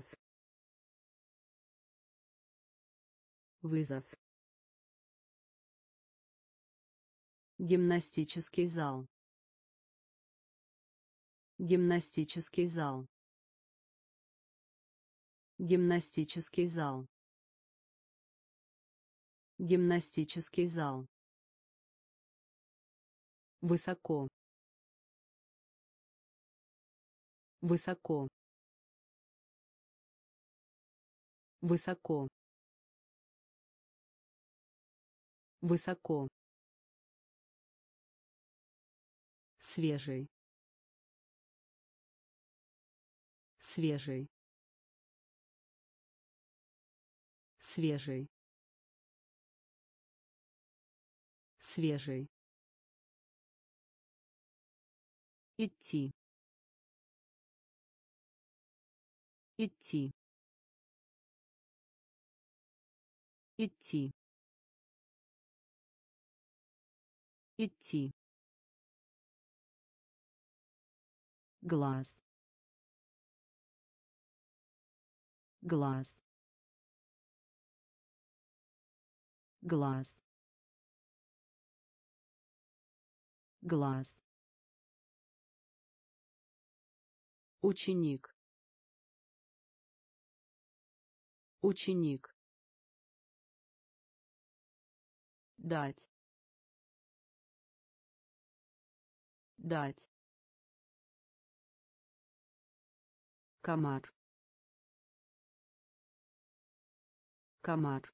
вызов, гимнастический зал, гимнастический зал, гимнастический зал, гимнастический зал, высоко, высоко, высоко, высоко, свежий, свежий, свежий, свежий, идти, идти, идти, идти, глаз, глаз, глаз, глаз, ученик, ученик, дать, дать, комар, комар,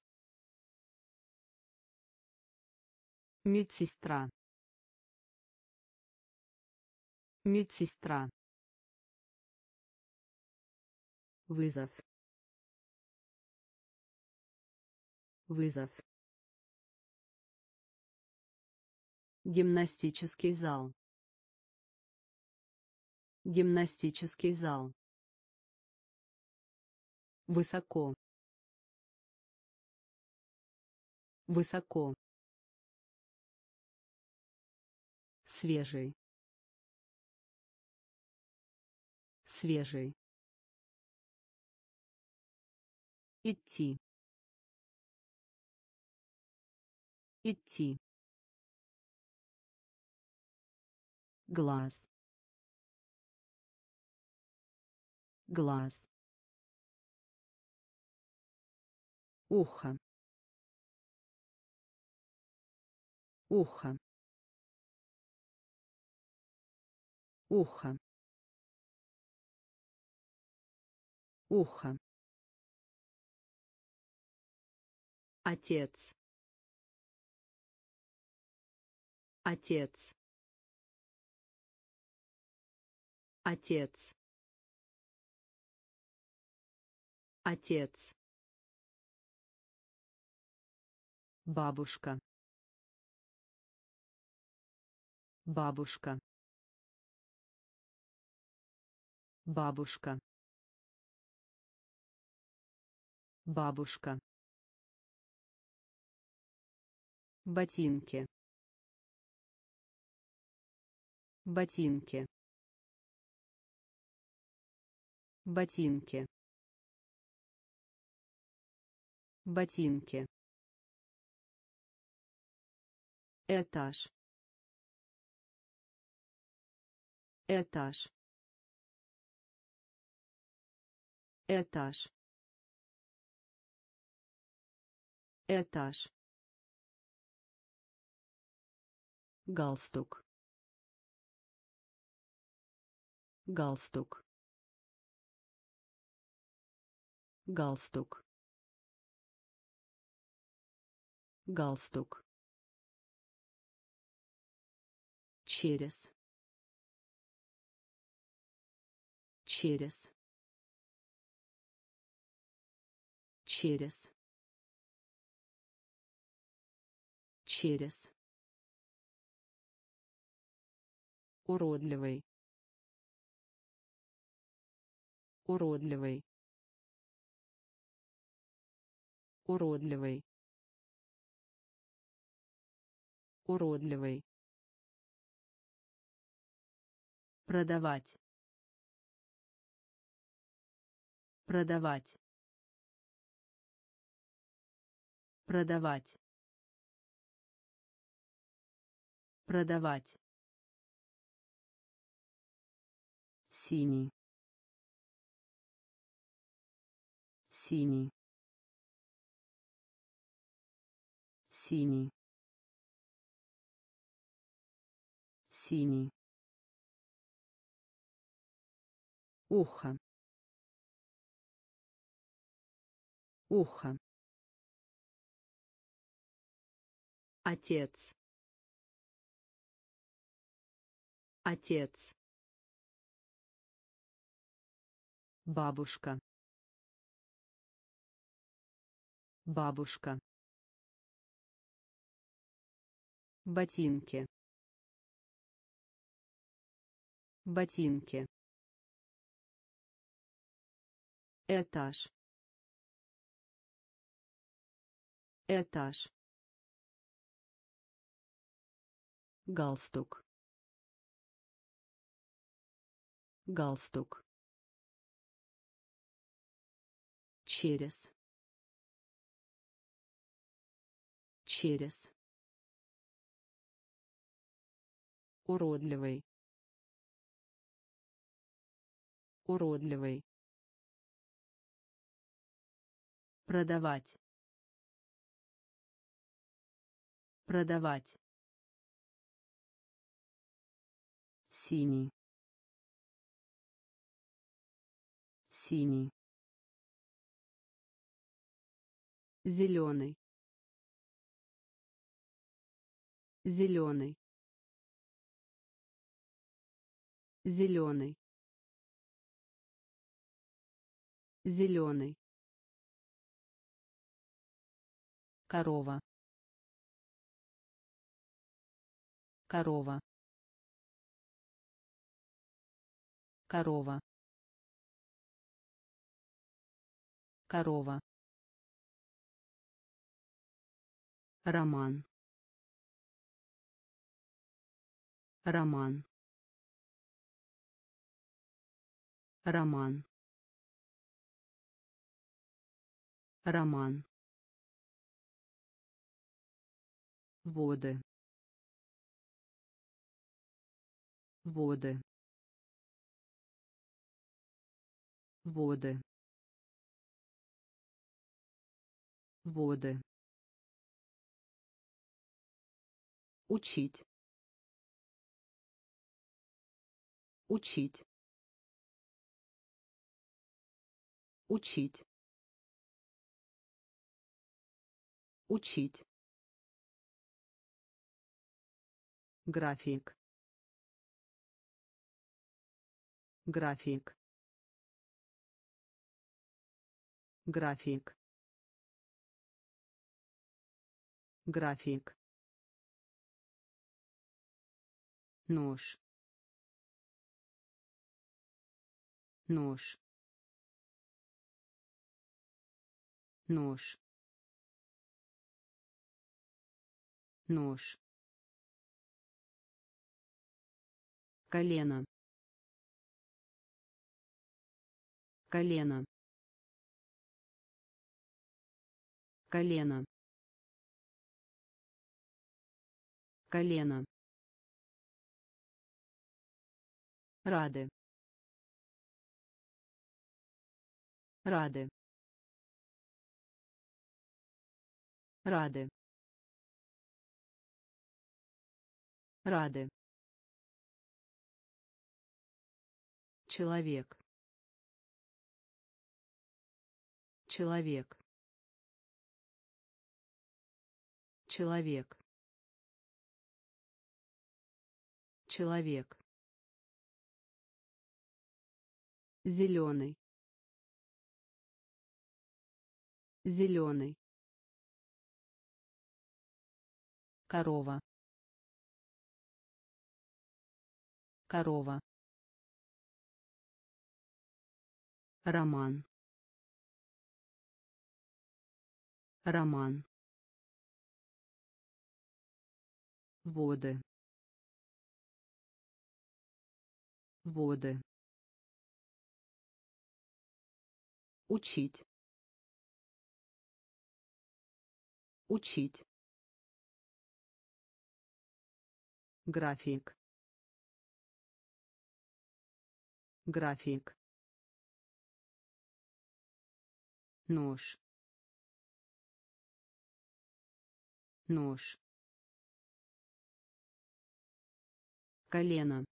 медсестра, медсестра, вызов, вызов, гимнастический зал, гимнастический зал, высоко, высоко, свежий, свежий, идти, идти, глаз, глаз, ухо, ухо, ухо, ухо, отец, отец, отец, отец, бабушка, бабушка, бабушка, бабушка, ботинки, ботинки, ботинки, ботинки, этаж, этаж, этаж, этаж, галстук, галстук, галстук, галстук, через, через, через, через, уродливый, уродливый, уродливый, уродливый, продавать, продавать, продавать, продавать, синий, синий, синий, синий, ухо, ухо, отец, отец, бабушка, бабушка, ботинки, ботинки, этаж, этаж, галстук, галстук, через, через, уродливый, уродливый, продавать, продавать, синий, синий, зеленый, зеленый, зеленый, зеленый, корова, корова, корова, корова, роман, роман, роман, роман, воды, воды, воды, воды, учить, учить, учить, учить, график, график, график, график, нож, нож, нож, нож, колено, колено, колено, колено, рады, рады, рады, рады, человек, человек, человек, человек, зеленый, зеленый, корова, корова, роман, роман, воды, воды, учить, учить, график, график, нож, нож, колено,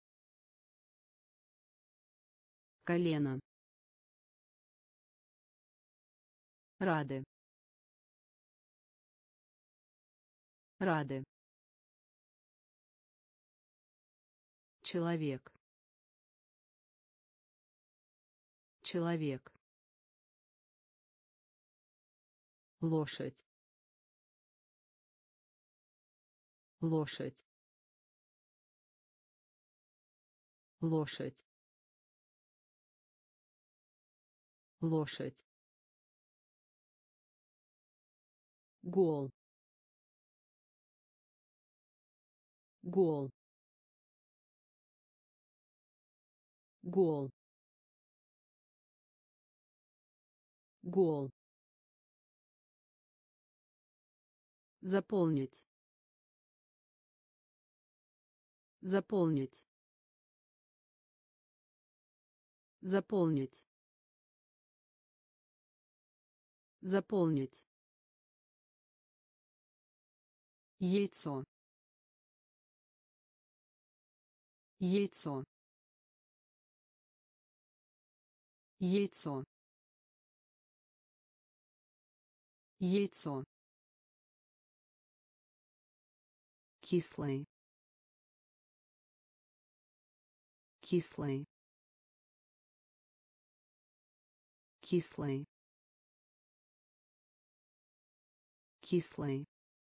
колено, рады, рады, человек, человек, лошадь, лошадь, лошадь, лошадь, гол, гол, гол, гол, заполнить, заполнить, заполнить, заполнить, яйцо, яйцо, яйцо, яйцо, кислый, кислый, кислый, кислый,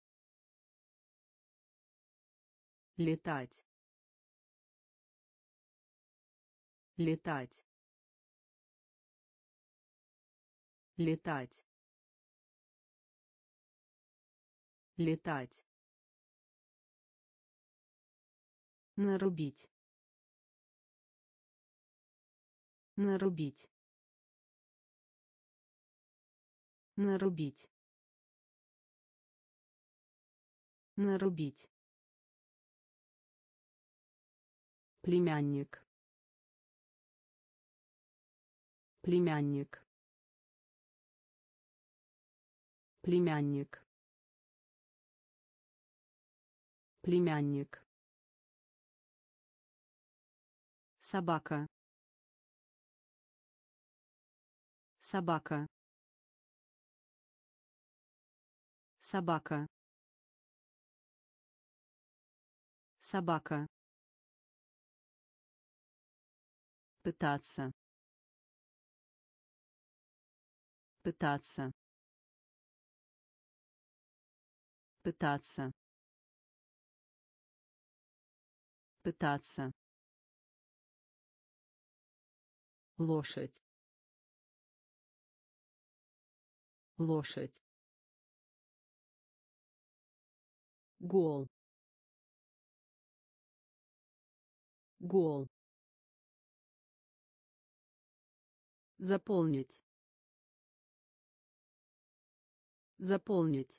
летать, летать, летать, летать, нарубить, нарубить, нарубить, нарубить, племянник, племянник, племянник, племянник, собака, собака, собака, собака, пытаться, пытаться, пытаться, пытаться, лошадь, лошадь, гол, гол, заполнить, заполнить,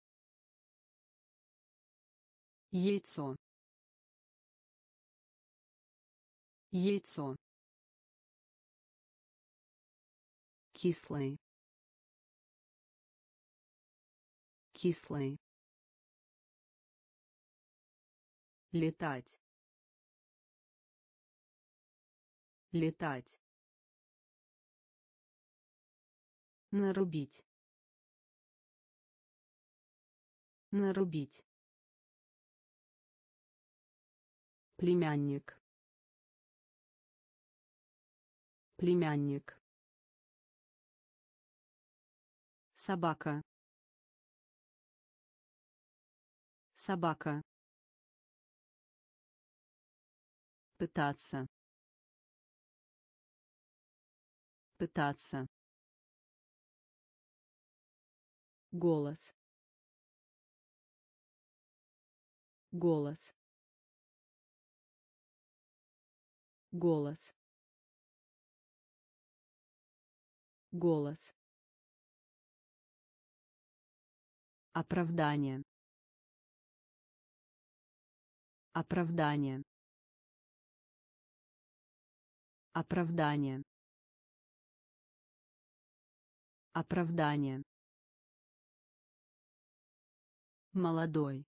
яйцо, яйцо, кислый, кислый, летать, летать, нарубить, нарубить, племянник, племянник, собака, собака, пытаться, пытаться, голос, голос, голос, голос, оправдание, оправдание, оправдание, оправдание, молодой,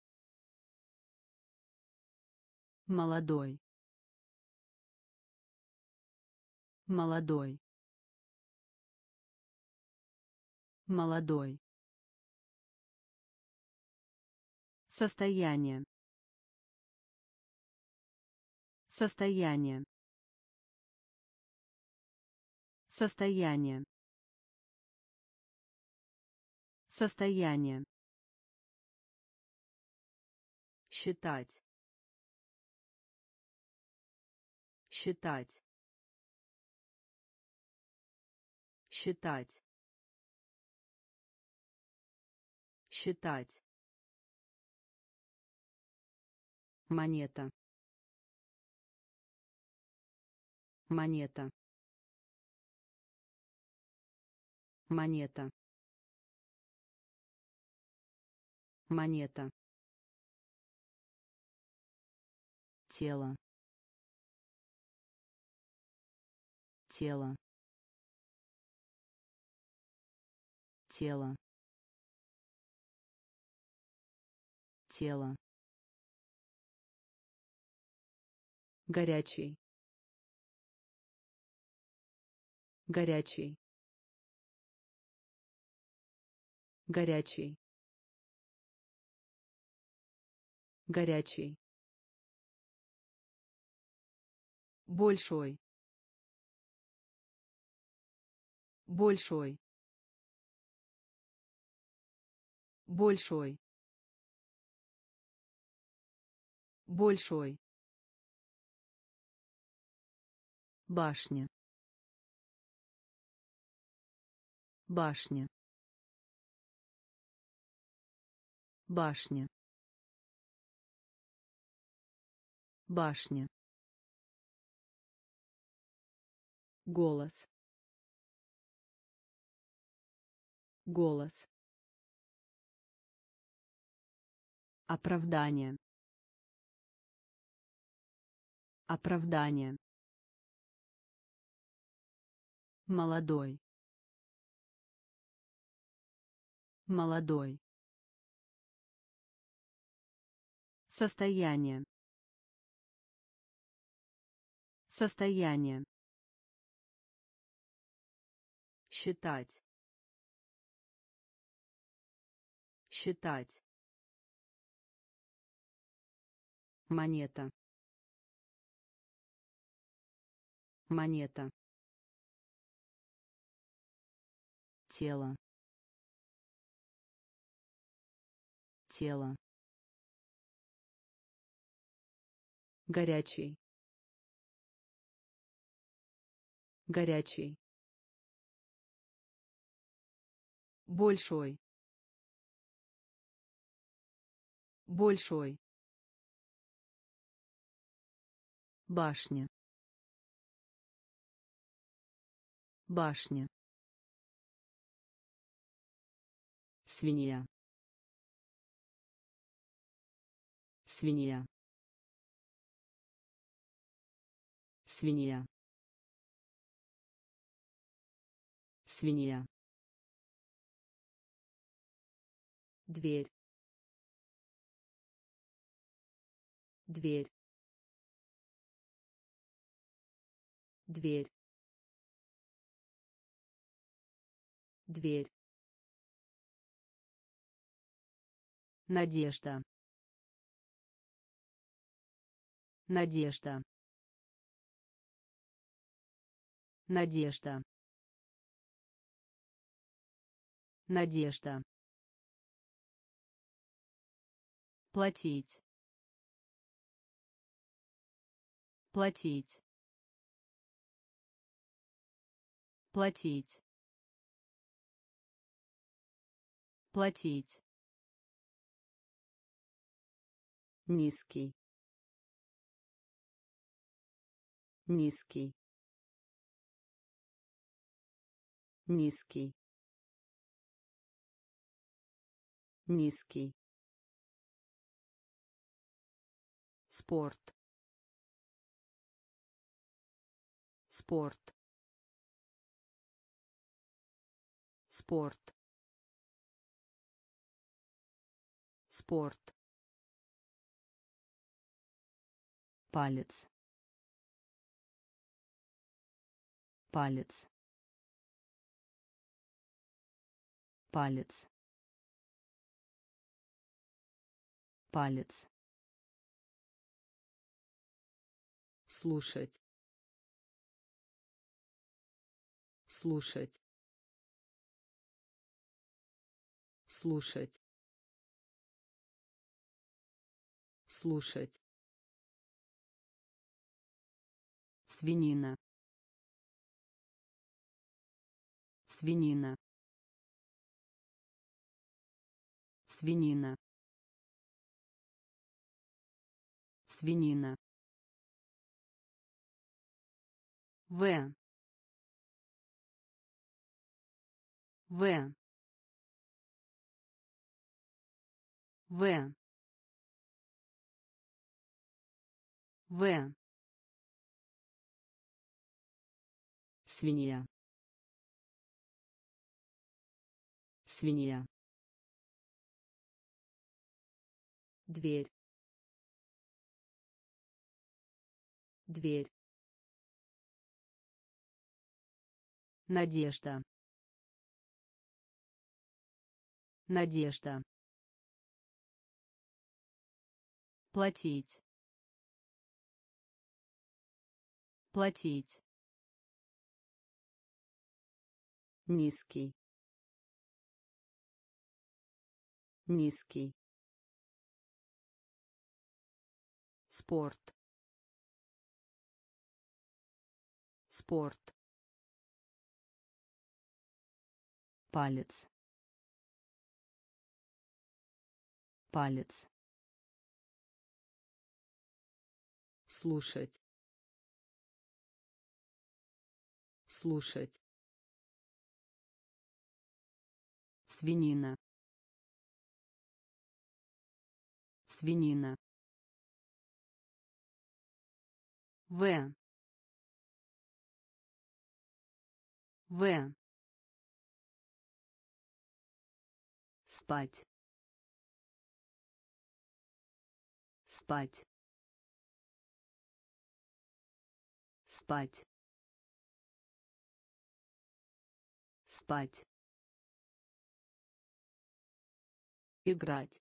молодой, молодой, молодой, состояние, состояние, состояние, состояние, считать, считать, считать, считать, монета, монета, монета, монета, тело, тело, тело, тело, горячий, горячий, горячий, горячий, большой, большой, большой, большой, башня, башня, башня, башня, голос, голос, оправдание, оправдание, молодой, Молодой. Состояние. Состояние. Считать. Считать. Монета. Монета. Тело. Тело. Горячий. Горячий. Большой. Большой. Башня. Башня. Свинья. Свинья. Свинья. Свинья. Дверь. Дверь. Дверь. Дверь. Надежда. Надежда. Надежда. Надежда. Платить. Платить. Платить. Платить. Низкий. Низкий. Низкий. Низкий. Спорт. Спорт. Спорт. Спорт. Палец. Палец. Палец. Палец. Слушать. Слушать. Слушать. Слушать. Свинина. Свинина. Свинина. Свинина. В. В. В. В. Свинья. Свинья. Дверь. Дверь. Надежда. Надежда. Платить. Платить. Низкий. Низкий. Спорт. Спорт. Палец. Палец. Слушать. Слушать. Свинина. Свинина. В. В. спать, спать, спать, спать, играть,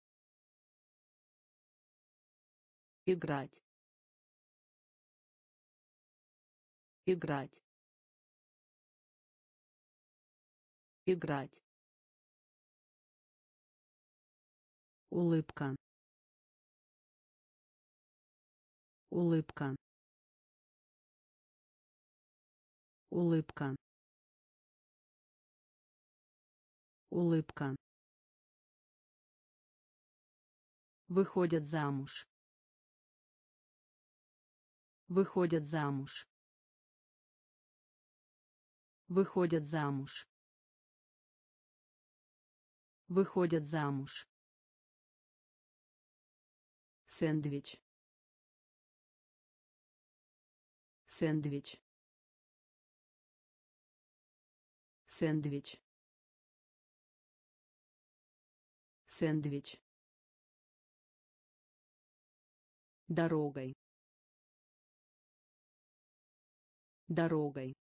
играть, играть, играть, улыбка, улыбка, улыбка, улыбка, выходят замуж, выходят замуж, выходят замуж, выходят замуж, сэндвич, сэндвич, сэндвич, сэндвич, дорогой, дорогой,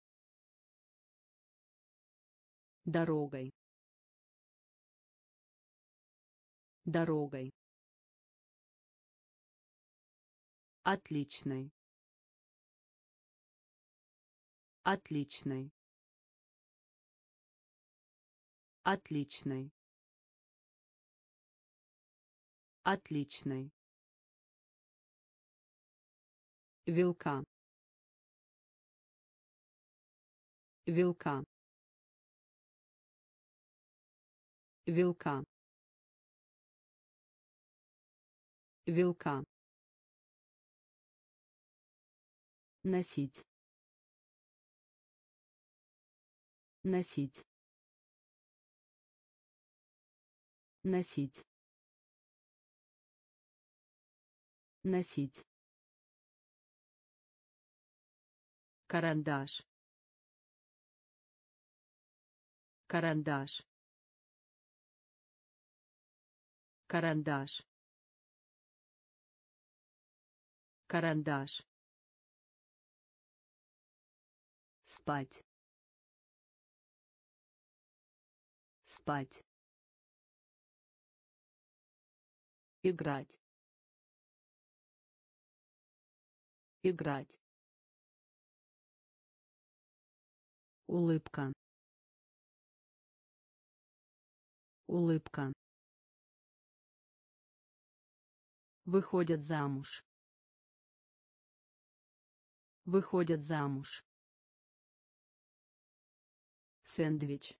дорогой, дорогой, отличной, отличной, отличной, отличной, вилка, вилка, вилка, вилка, носить, носить, носить, носить, карандаш, карандаш, карандаш, карандаш, спать, спать, играть, играть, улыбка, улыбка, выходят замуж, выходят замуж, сэндвич,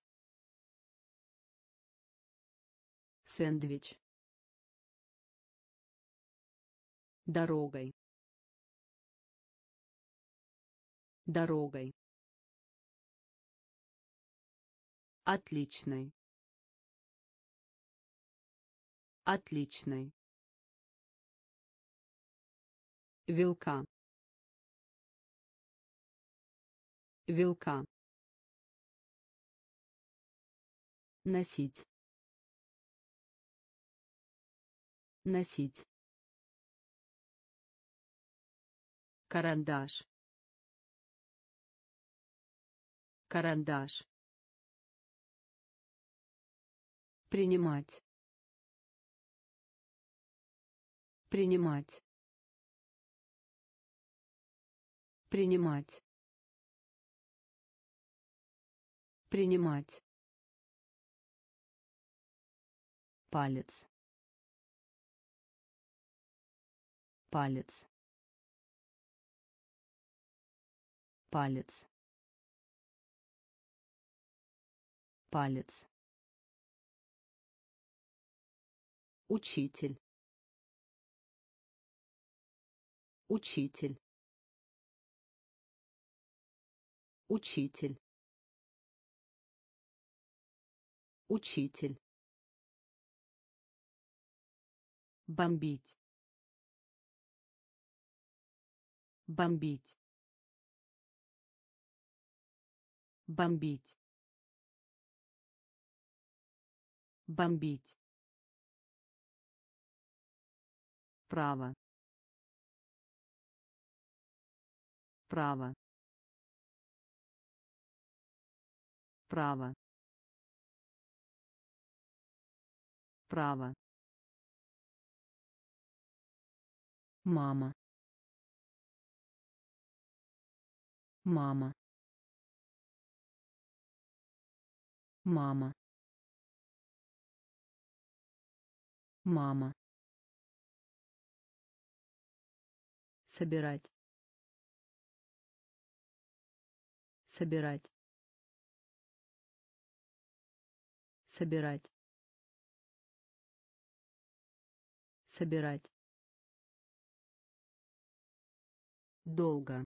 сэндвич, дорогой, дорогой, отличной, отличной, вилка, вилка, носить, носить, карандаш, карандаш, принимать, принимать, принимать, принимать, палец, палец, палец, палец, учитель, учитель, учитель, учитель, бомбить, бомбить, бомбить, Бомбить. Право. Право. Право. Право. Мама. Мама. Мама. Мама. Собирать. Собирать. Собирать. Собирать. Долго.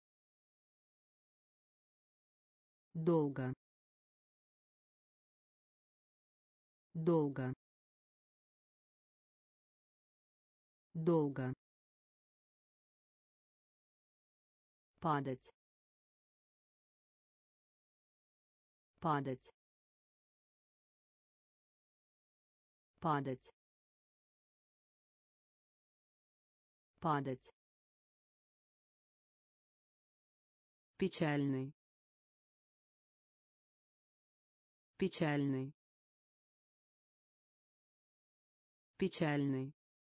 Долго. Долго. Долго. Падать. Падать. Падать. Падать. Печальный. Печальный. Печальный.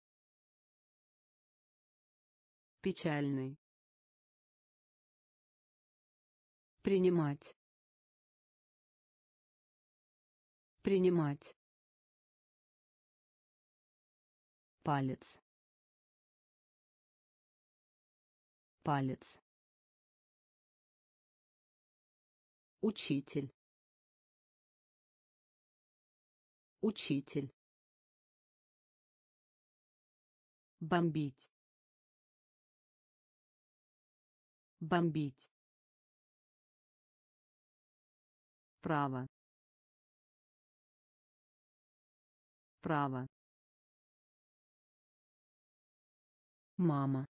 Печальный. Принимать. Принимать. Палец. Палец. Учитель. Учитель. Бомбить. Бомбить. Право. Право. Мама.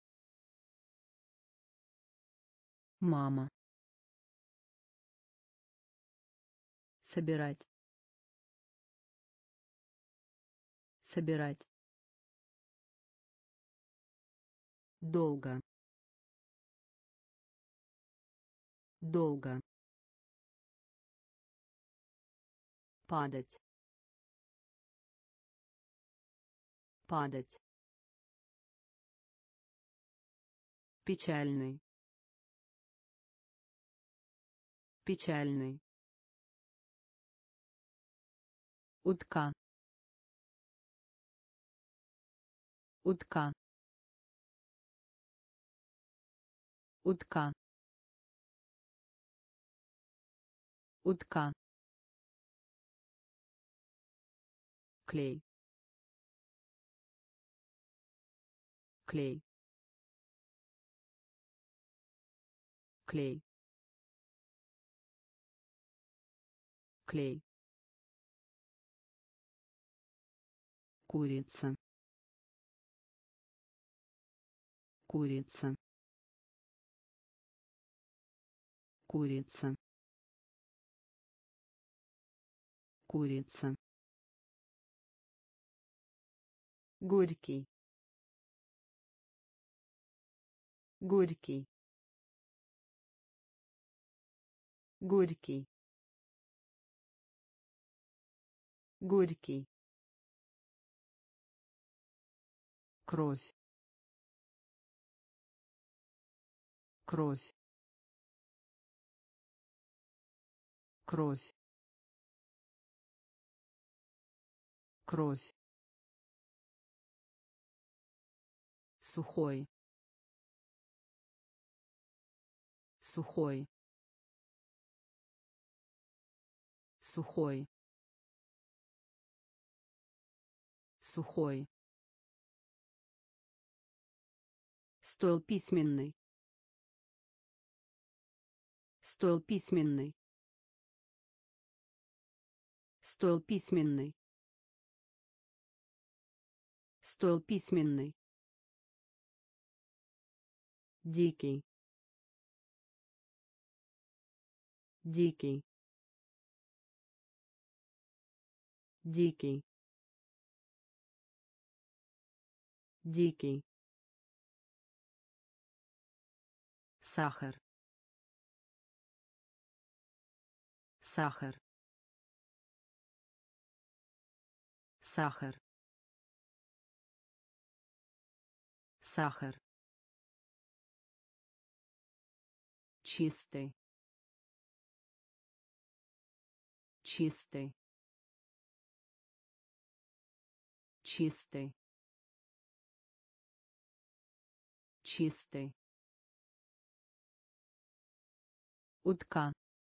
Мама. Собирать. Собирать. Долго. Долго. Падать. Падать. Печальный. Печальный. Утка. Утка. Утка. Утка. Клей. Клей. Клей. Клей. Курица. Курица. Курица. Курица. Горький. Горький. Горький. Горький. Кровь. Кровь. Кровь. Кровь. Сухой. Сухой. Сухой. Сухой. Стол письменный. Стол письменный. Стол письменный. Стол письменный. Дикий. Дикий. дикий, дикий, сахар, сахар, сахар, сахар, чистый, чистый, чистый, чистый, утка,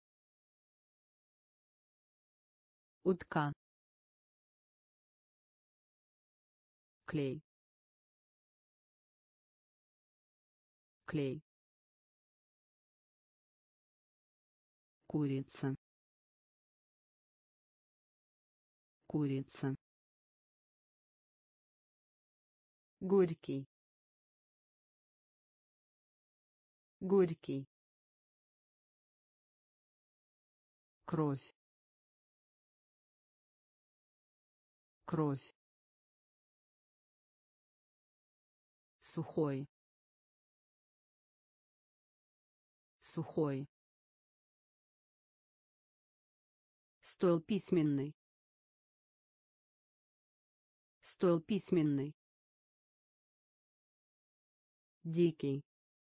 утка, клей, клей, курица, курица, горький, горький, кровь, кровь, сухой, сухой, стол письменный, стол письменный, дикий,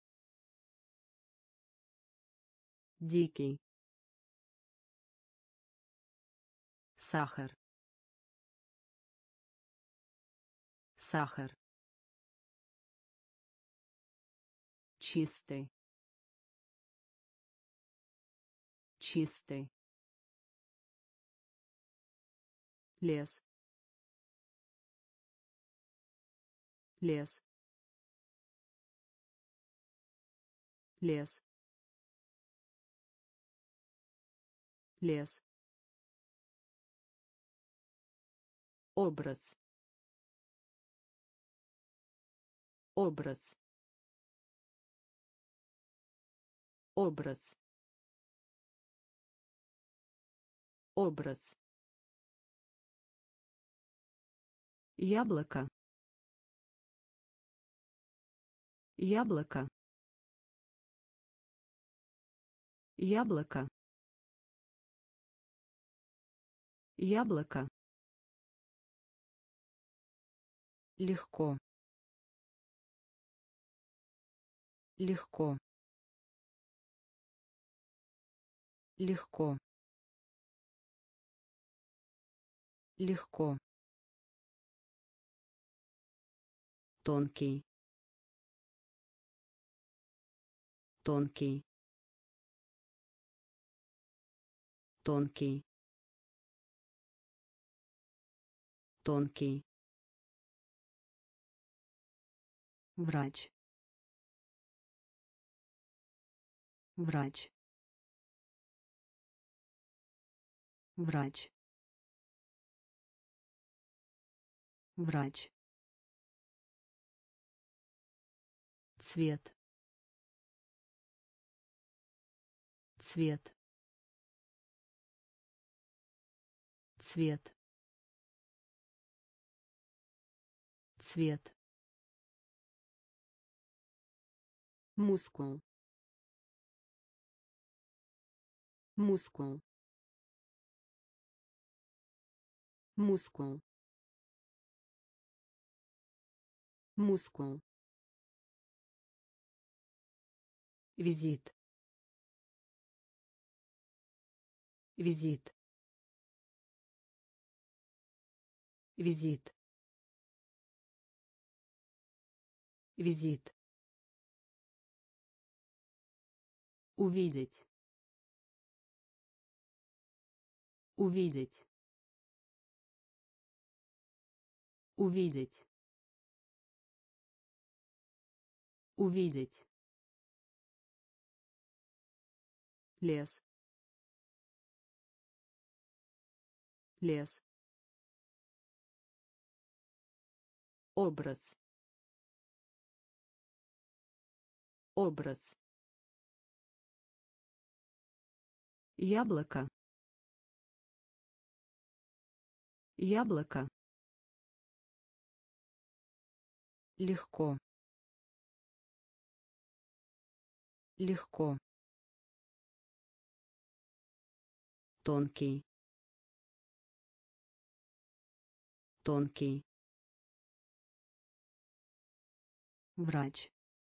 дикий, сахар, сахар, чистый, чистый, лес, лес, лес, лес, образ, образ, образ, образ, яблоко, яблоко, яблоко, яблоко, легко, легко, легко, легко, тонкий, тонкий, тонкий, тонкий, врач, врач, врач, врач, цвет, цвет, цвет, цвет, мускул, мускул, мускул, мускул, визит, визит, визит, визит, увидеть, увидеть, увидеть, увидеть, лес, лес, образ, образ, яблоко, яблоко, легко, легко, тонкий, тонкий, врач,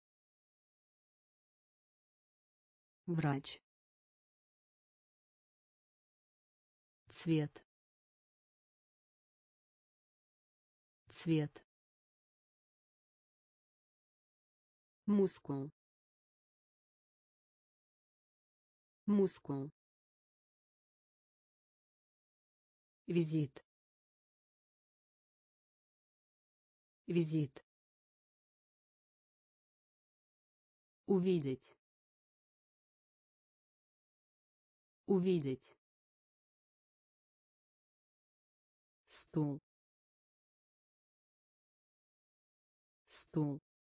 врач, цвет, цвет, мускул, мускул, визит, визит, увидеть, увидеть, стул, стул,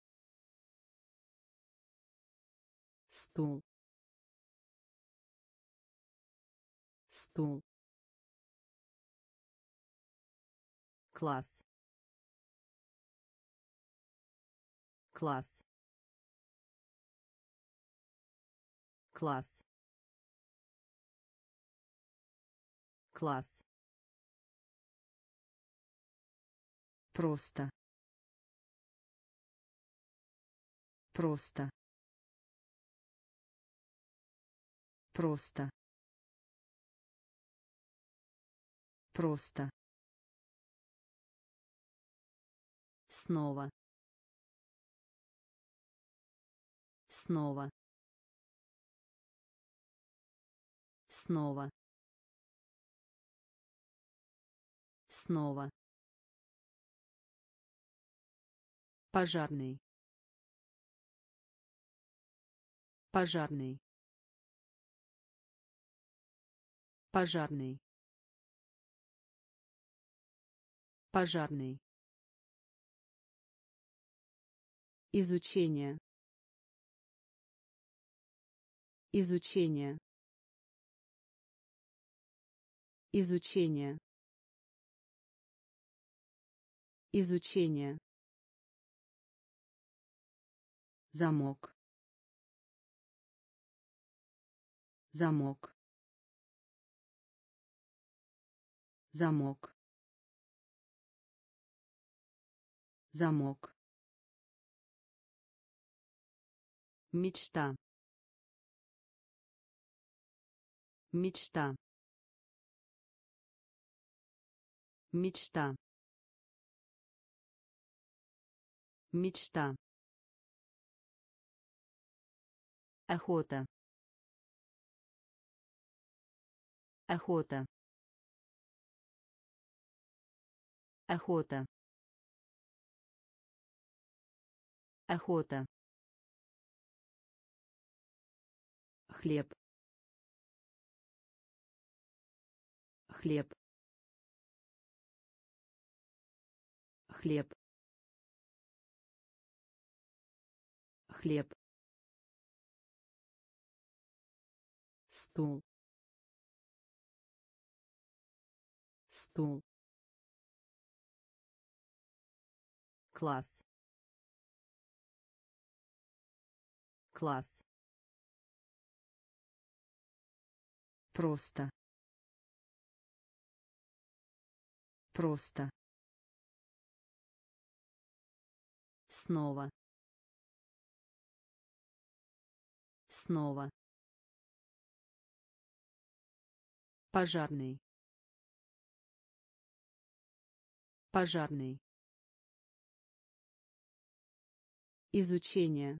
стул, стул, класс, класс, класс, класс, просто, просто, просто, просто, снова, снова, снова, снова, пожарный, пожарный, пожарный, пожарный, изучение, изучение, изучение, изучение, замок, замок, замок, замок, мечта, мечта, мечта, мечта, охота, охота, охота, охота, хлеб, хлеб, хлеб, хлеб, стул, стул, класс, класс, просто, просто, снова, снова, пожарный, пожарный, изучение,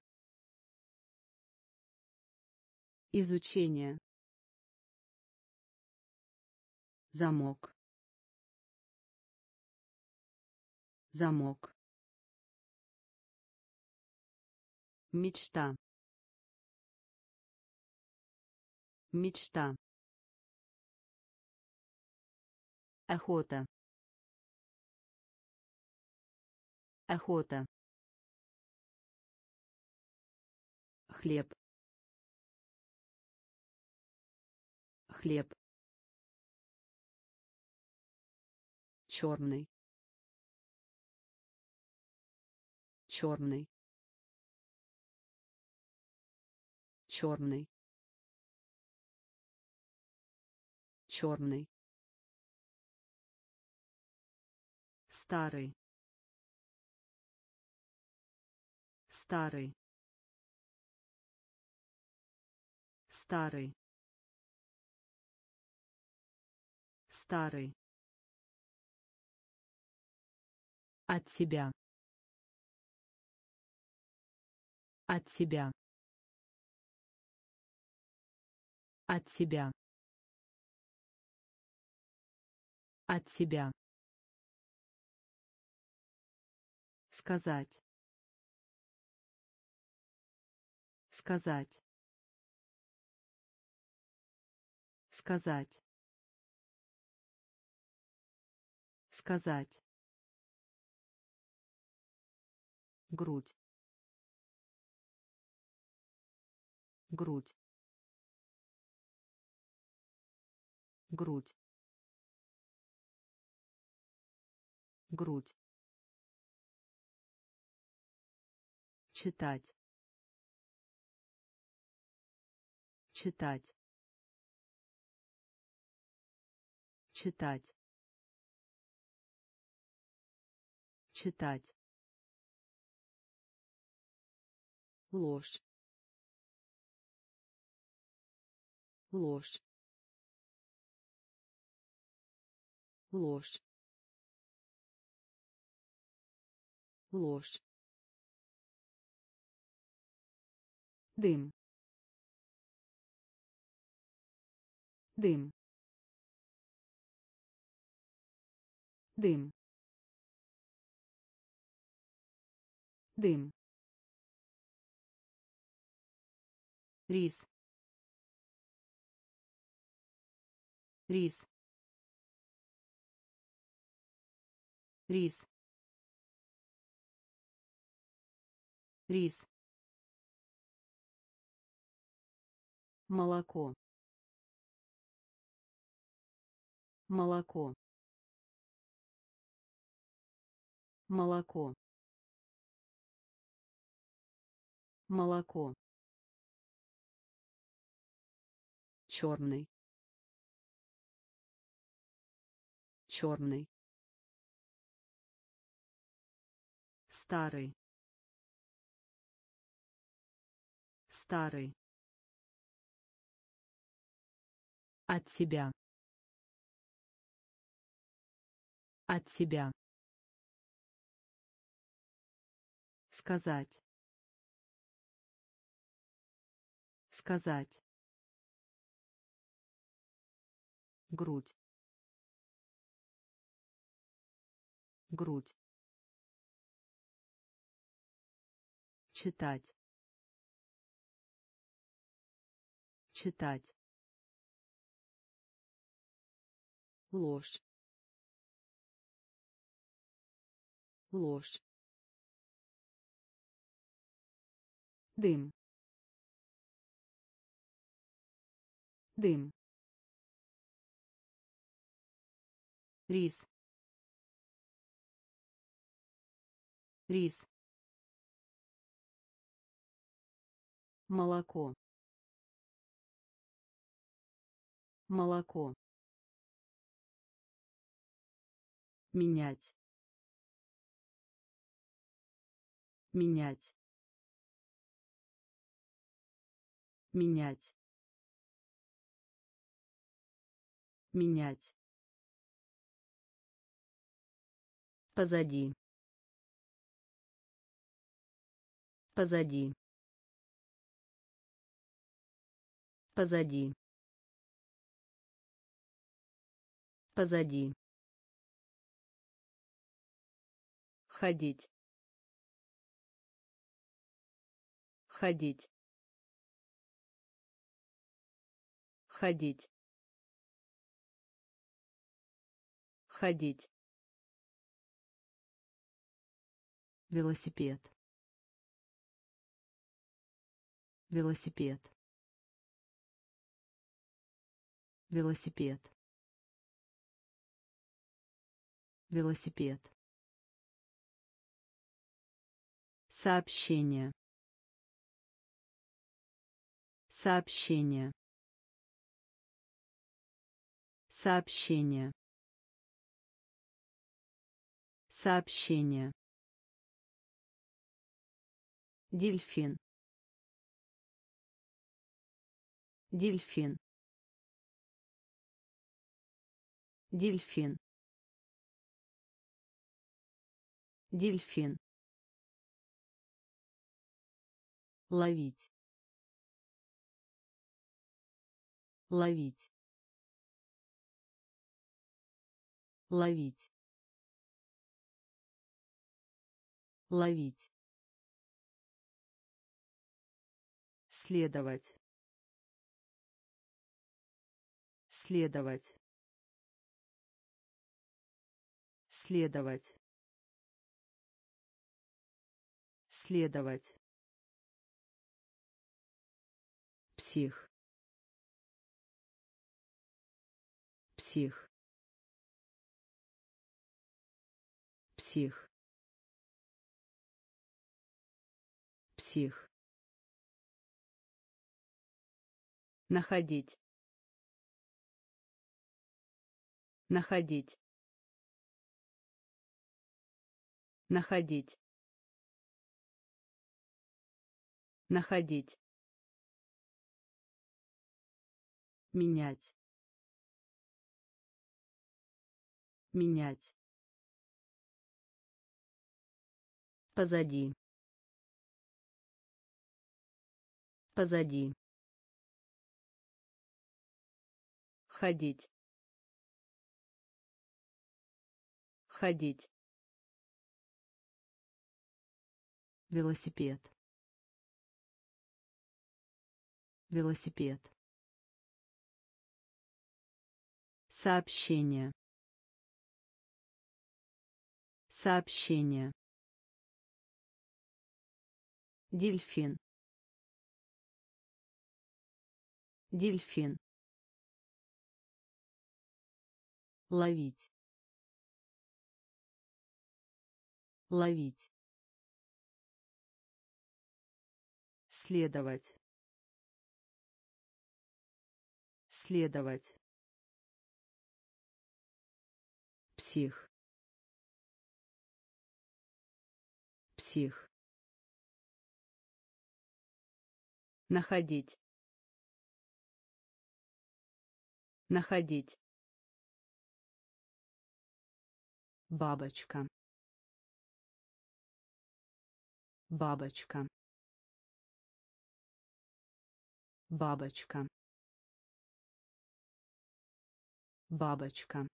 изучение, замок, замок, мечта, мечта, охота, охота, хлеб, хлеб, черный, черный, черный, черный, старый, старый, старый, старый, от себя, от себя, от себя, от себя, сказать, сказать, сказать, сказать, грудь, грудь, грудь, грудь, читать, читать, читать, читать, ложь, ложь, ложь, ложь, дым, дым, дым, дым, рис, рис, рис, рис, молоко, молоко, молоко, молоко, черный, черный, старый, старый, от себя, от себя, сказать, сказать, грудь, грудь, читать, читать, ложь, ложь, дым, дым, рис, рис, молоко, молоко, менять, менять, менять, менять, позади, позади, позади, позади, ходить, ходить, ходить, ходить, велосипед, велосипед, велосипед, велосипед, сообщение, сообщение, сообщение, сообщение, дельфин, дельфин, дельфин, дельфин, ловить, ловить, ловить, ловить, следовать, следовать, следовать, следовать, псих, псих, псих, псих, находить, находить, находить, находить, менять, менять, позади, позади, ходить, ходить, велосипед, велосипед, сообщение, сообщение, дельфин, дельфин, ловить, ловить, следовать, следовать, псих, псих, находить, находить, бабочка, бабочка, бабочка, бабочка,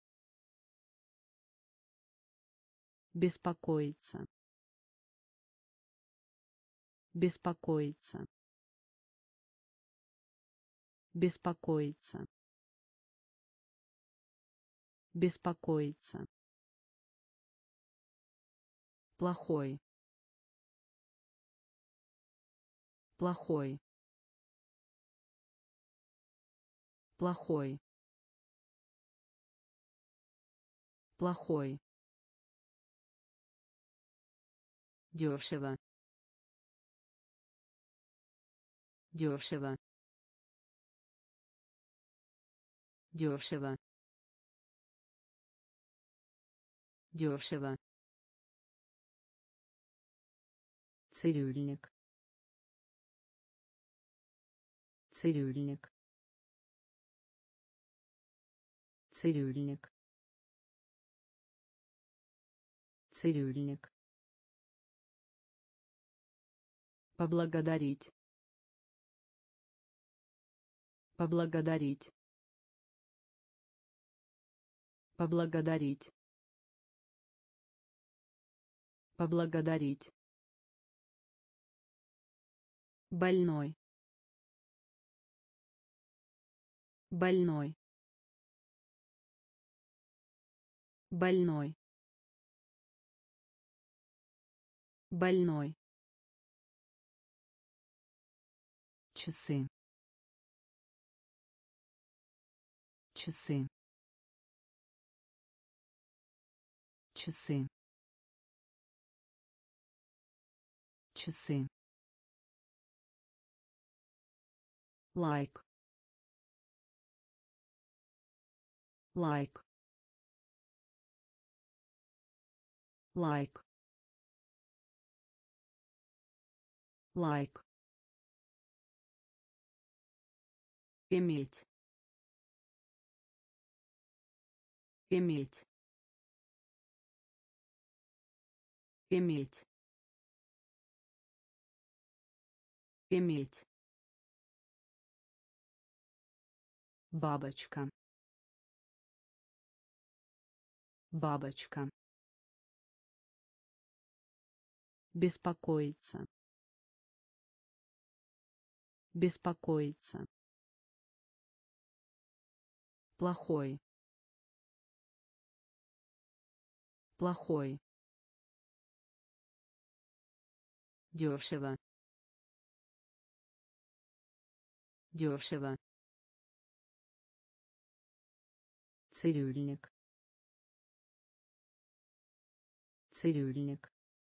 беспокоиться, беспокоиться, беспокоиться, беспокоиться, плохой, плохой, плохой, плохой, дешево, дешево, дешево, дешево, цирюльник, цирюльник, цирюльник, цирюльник, поблагодарить, поблагодарить, поблагодарить, поблагодарить, больной, больной, больной, больной, часы, часы, часы, часы, лайк, лайк, лайк, лайк, иметь, иметь, иметь, иметь, бабочка, бабочка, беспокоиться, беспокоиться, плохой, плохой, дешево, дешево, цирюльник, цирюльник,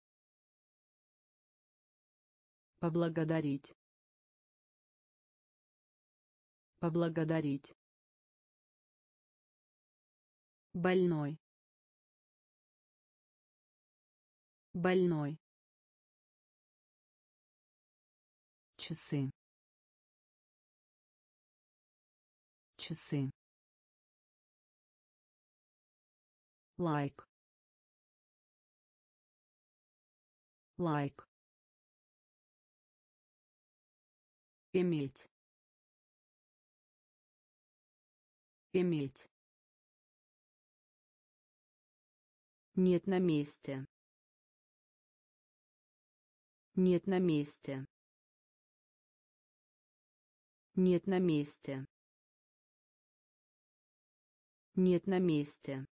поблагодарить, поблагодарить, больной, больной, часы, часы, лайк, лайк, иметь, иметь, нет на месте, нет на месте, нет на месте, нет на месте,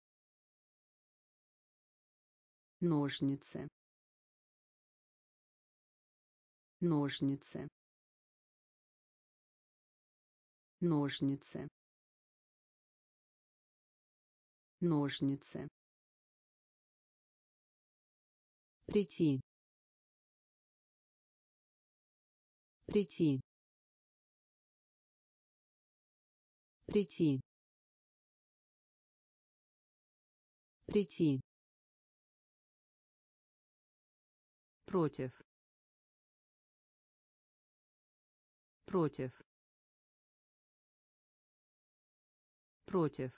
ножницы, ножницы, ножницы, ножницы, прийти, прийти, прийти, прийти, против, против, против,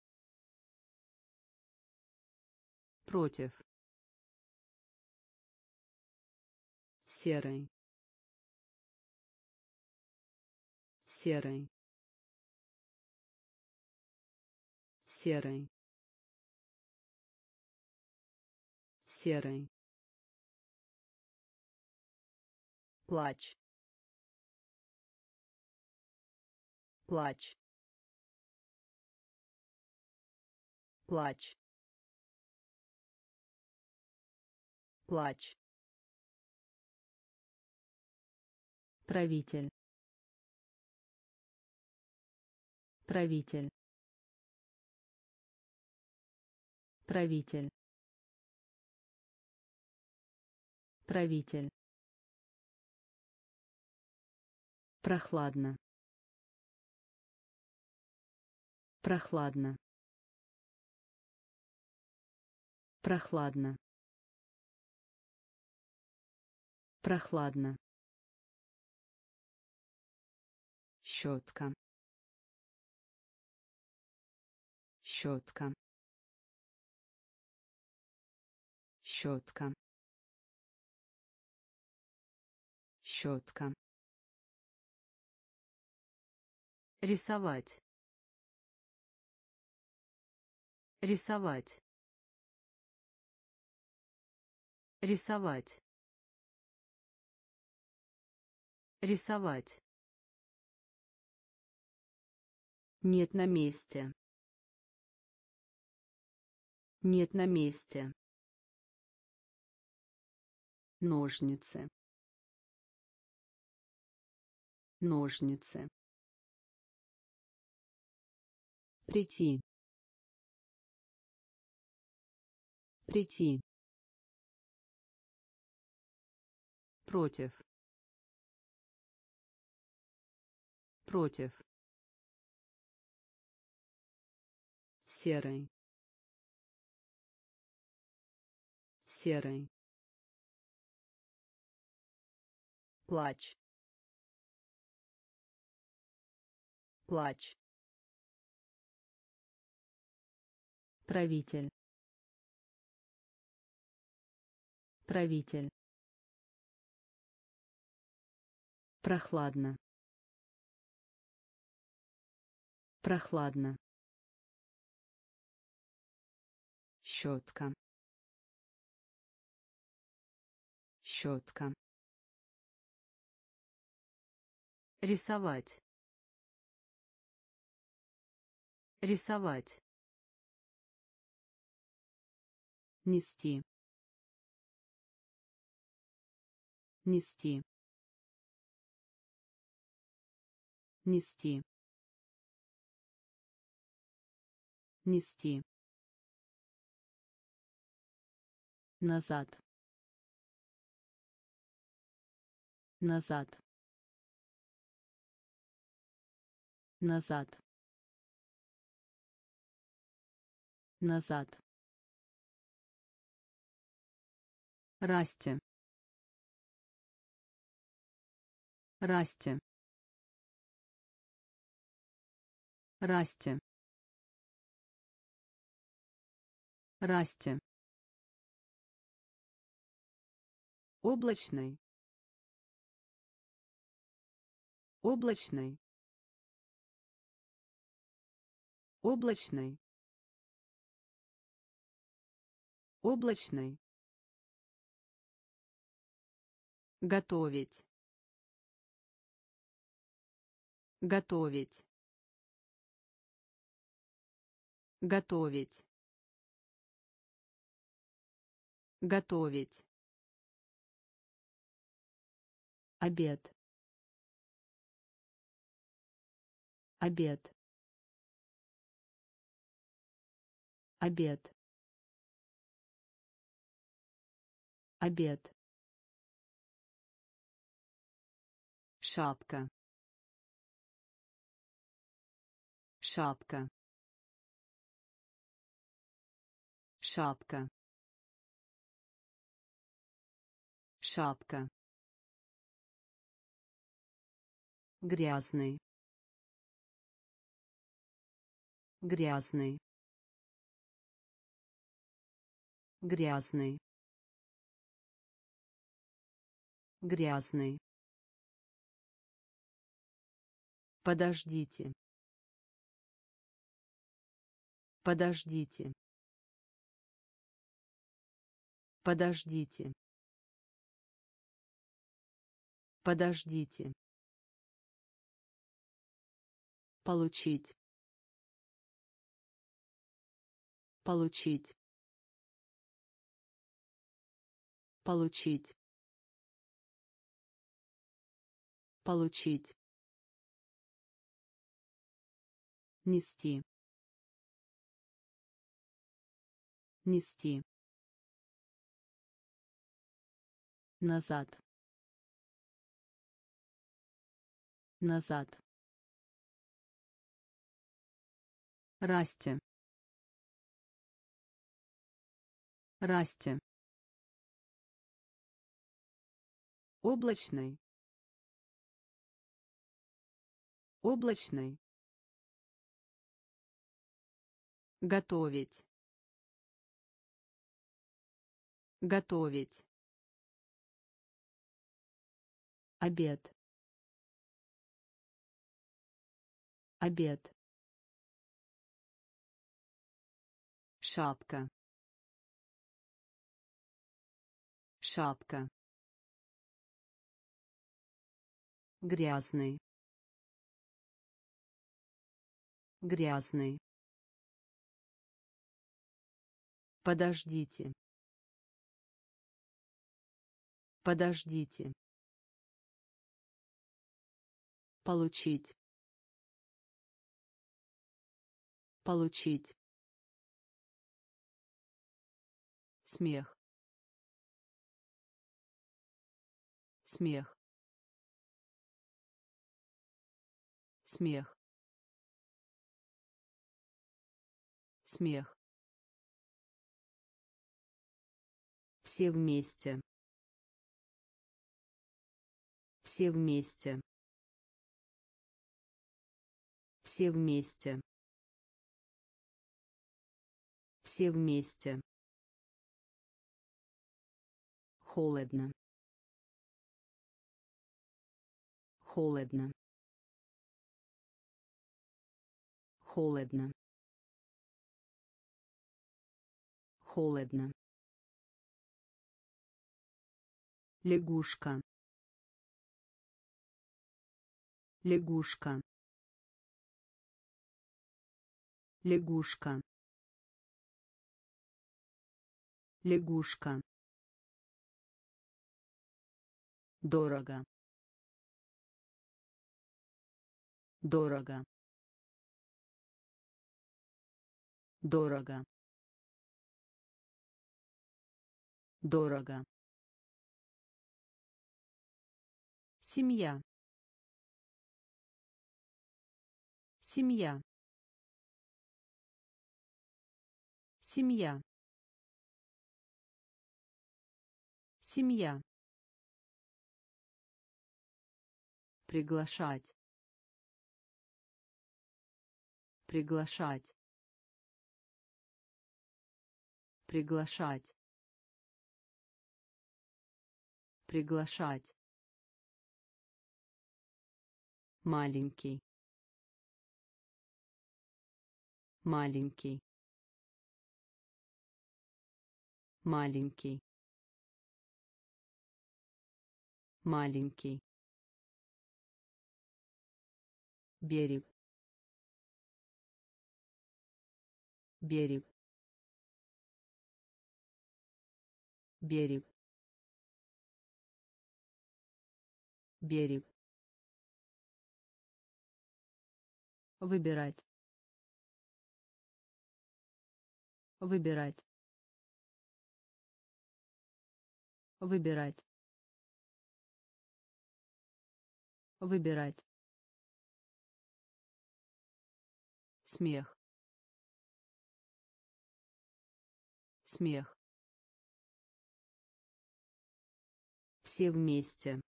против, серый, серый, серый, серый, плач, плач, плач, плач, правитель, правитель, правитель, правитель, прохладно, прохладно, прохладно, прохладно, щетка, щетка, щетка, щетка, рисовать, рисовать, рисовать, рисовать, нет на месте, нет на месте, ножницы, ножницы, прийти, Прийти. Против. Против. Серый. Серый. Плач. Плач. Правитель. Правитель. Прохладно. Прохладно. Щетка. Щетка. Рисовать. Рисовать. Нести. Нести. Нести. Нести. Назад. Назад. Назад. Назад. Расти. Расти. Расти. Расти. Облачный. Облачный. Облачный. Облачный. Готовить. Готовить. Готовить. Готовить. Обед. Обед. Обед. Обед. Шапка. Шапка. Шапка. Шапка. Грязный. Грязный. Грязный. Грязный. Подождите. Подождите. Подождите. Подождите. Получить. Получить. Получить. Получить. Нести. Нести. Назад. Назад. Расти. Расти. Облачный. Облачный. Готовить. Готовить. Обед. Обед. Шапка. Шапка. Грязный. Грязный. Подождите. Подождите. Получить. Получить. смех, смех, смех, смех. Все вместе. Все вместе. Все вместе. Все вместе. Холодно. Холодно. Холодно. Холодно. Лягушка. Лягушка. Лягушка. Лягушка. Дорого. Дорого. Дорого. Дорого. Семья. Семья. Семья. Семья. Приглашать. Приглашать. Приглашать. Приглашать. Маленький. Маленький. Маленький. Маленький. Берег. Берег. Берег. Берег. Выбирать. Выбирать. Выбирать. Выбирать. Смех. Смех. Все вместе.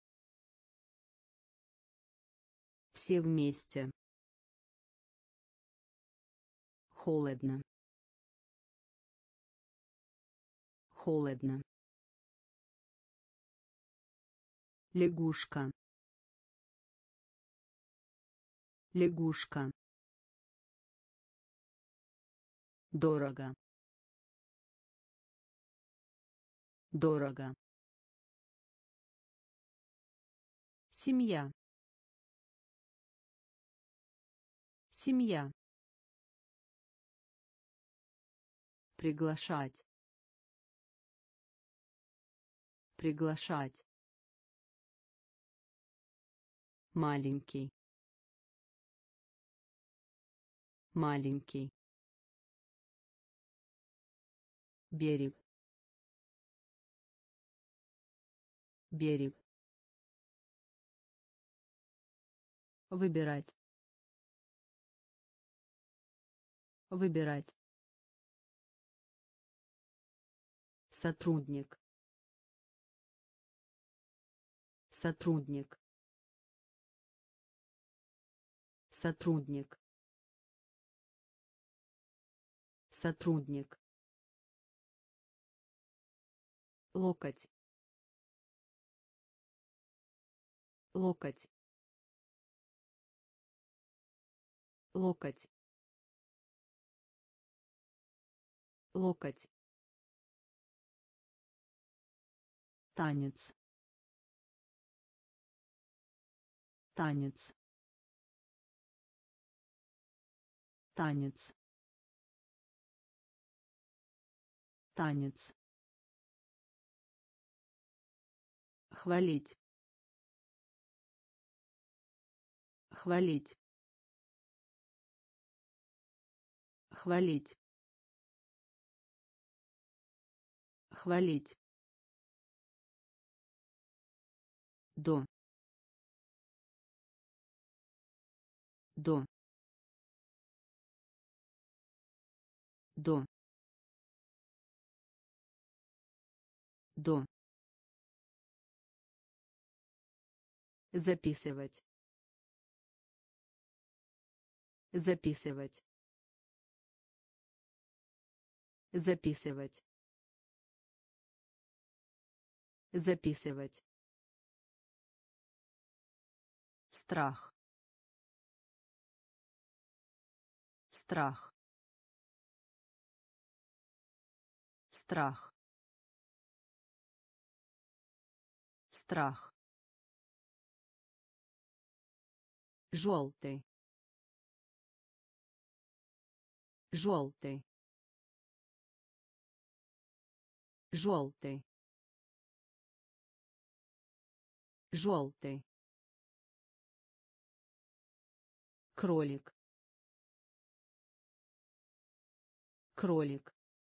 Все вместе. Холодно. Холодно. Лягушка. Лягушка. Дорого. Дорого. Семья. Семья. Приглашать. Приглашать. Маленький. Маленький. Берег. Берег. Выбирать. Выбирать. Сотрудник. Сотрудник. Сотрудник. Сотрудник. Локоть. Локоть. Локоть. Локоть. Танец. Танец. Танец. Танец. Хвалить. Хвалить. Хвалить. Хвалить. До. До. До. До. Записывать. Записывать. Записывать. Записывать. Страх. Страх. Страх. Страх. Желтый. Желтый. Желтый. Желтый. Кролик. Кролик.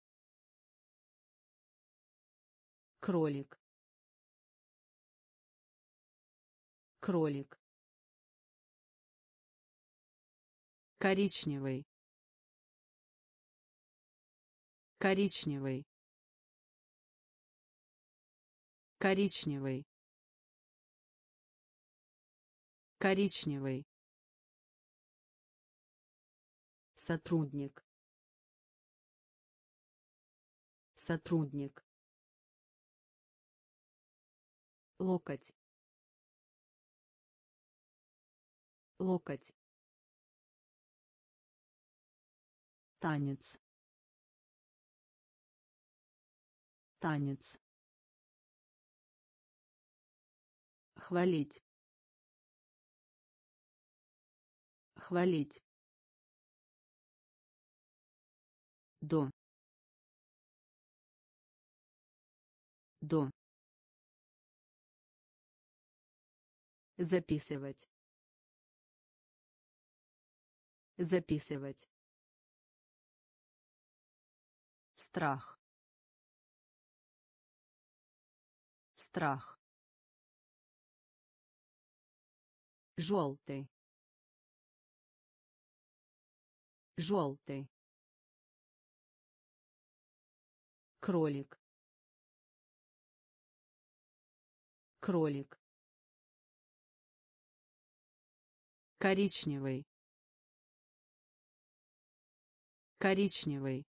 Кролик. Кролик. Коричневый. Коричневый. Коричневый. Коричневый. Сотрудник. Сотрудник. Локоть. Локоть. Танец. Танец. Хвалить. Хвалить. До. До. Записывать. Записывать. Страх. Страх. Желтый. Желтый. Кролик. Кролик. Коричневый. Коричневый.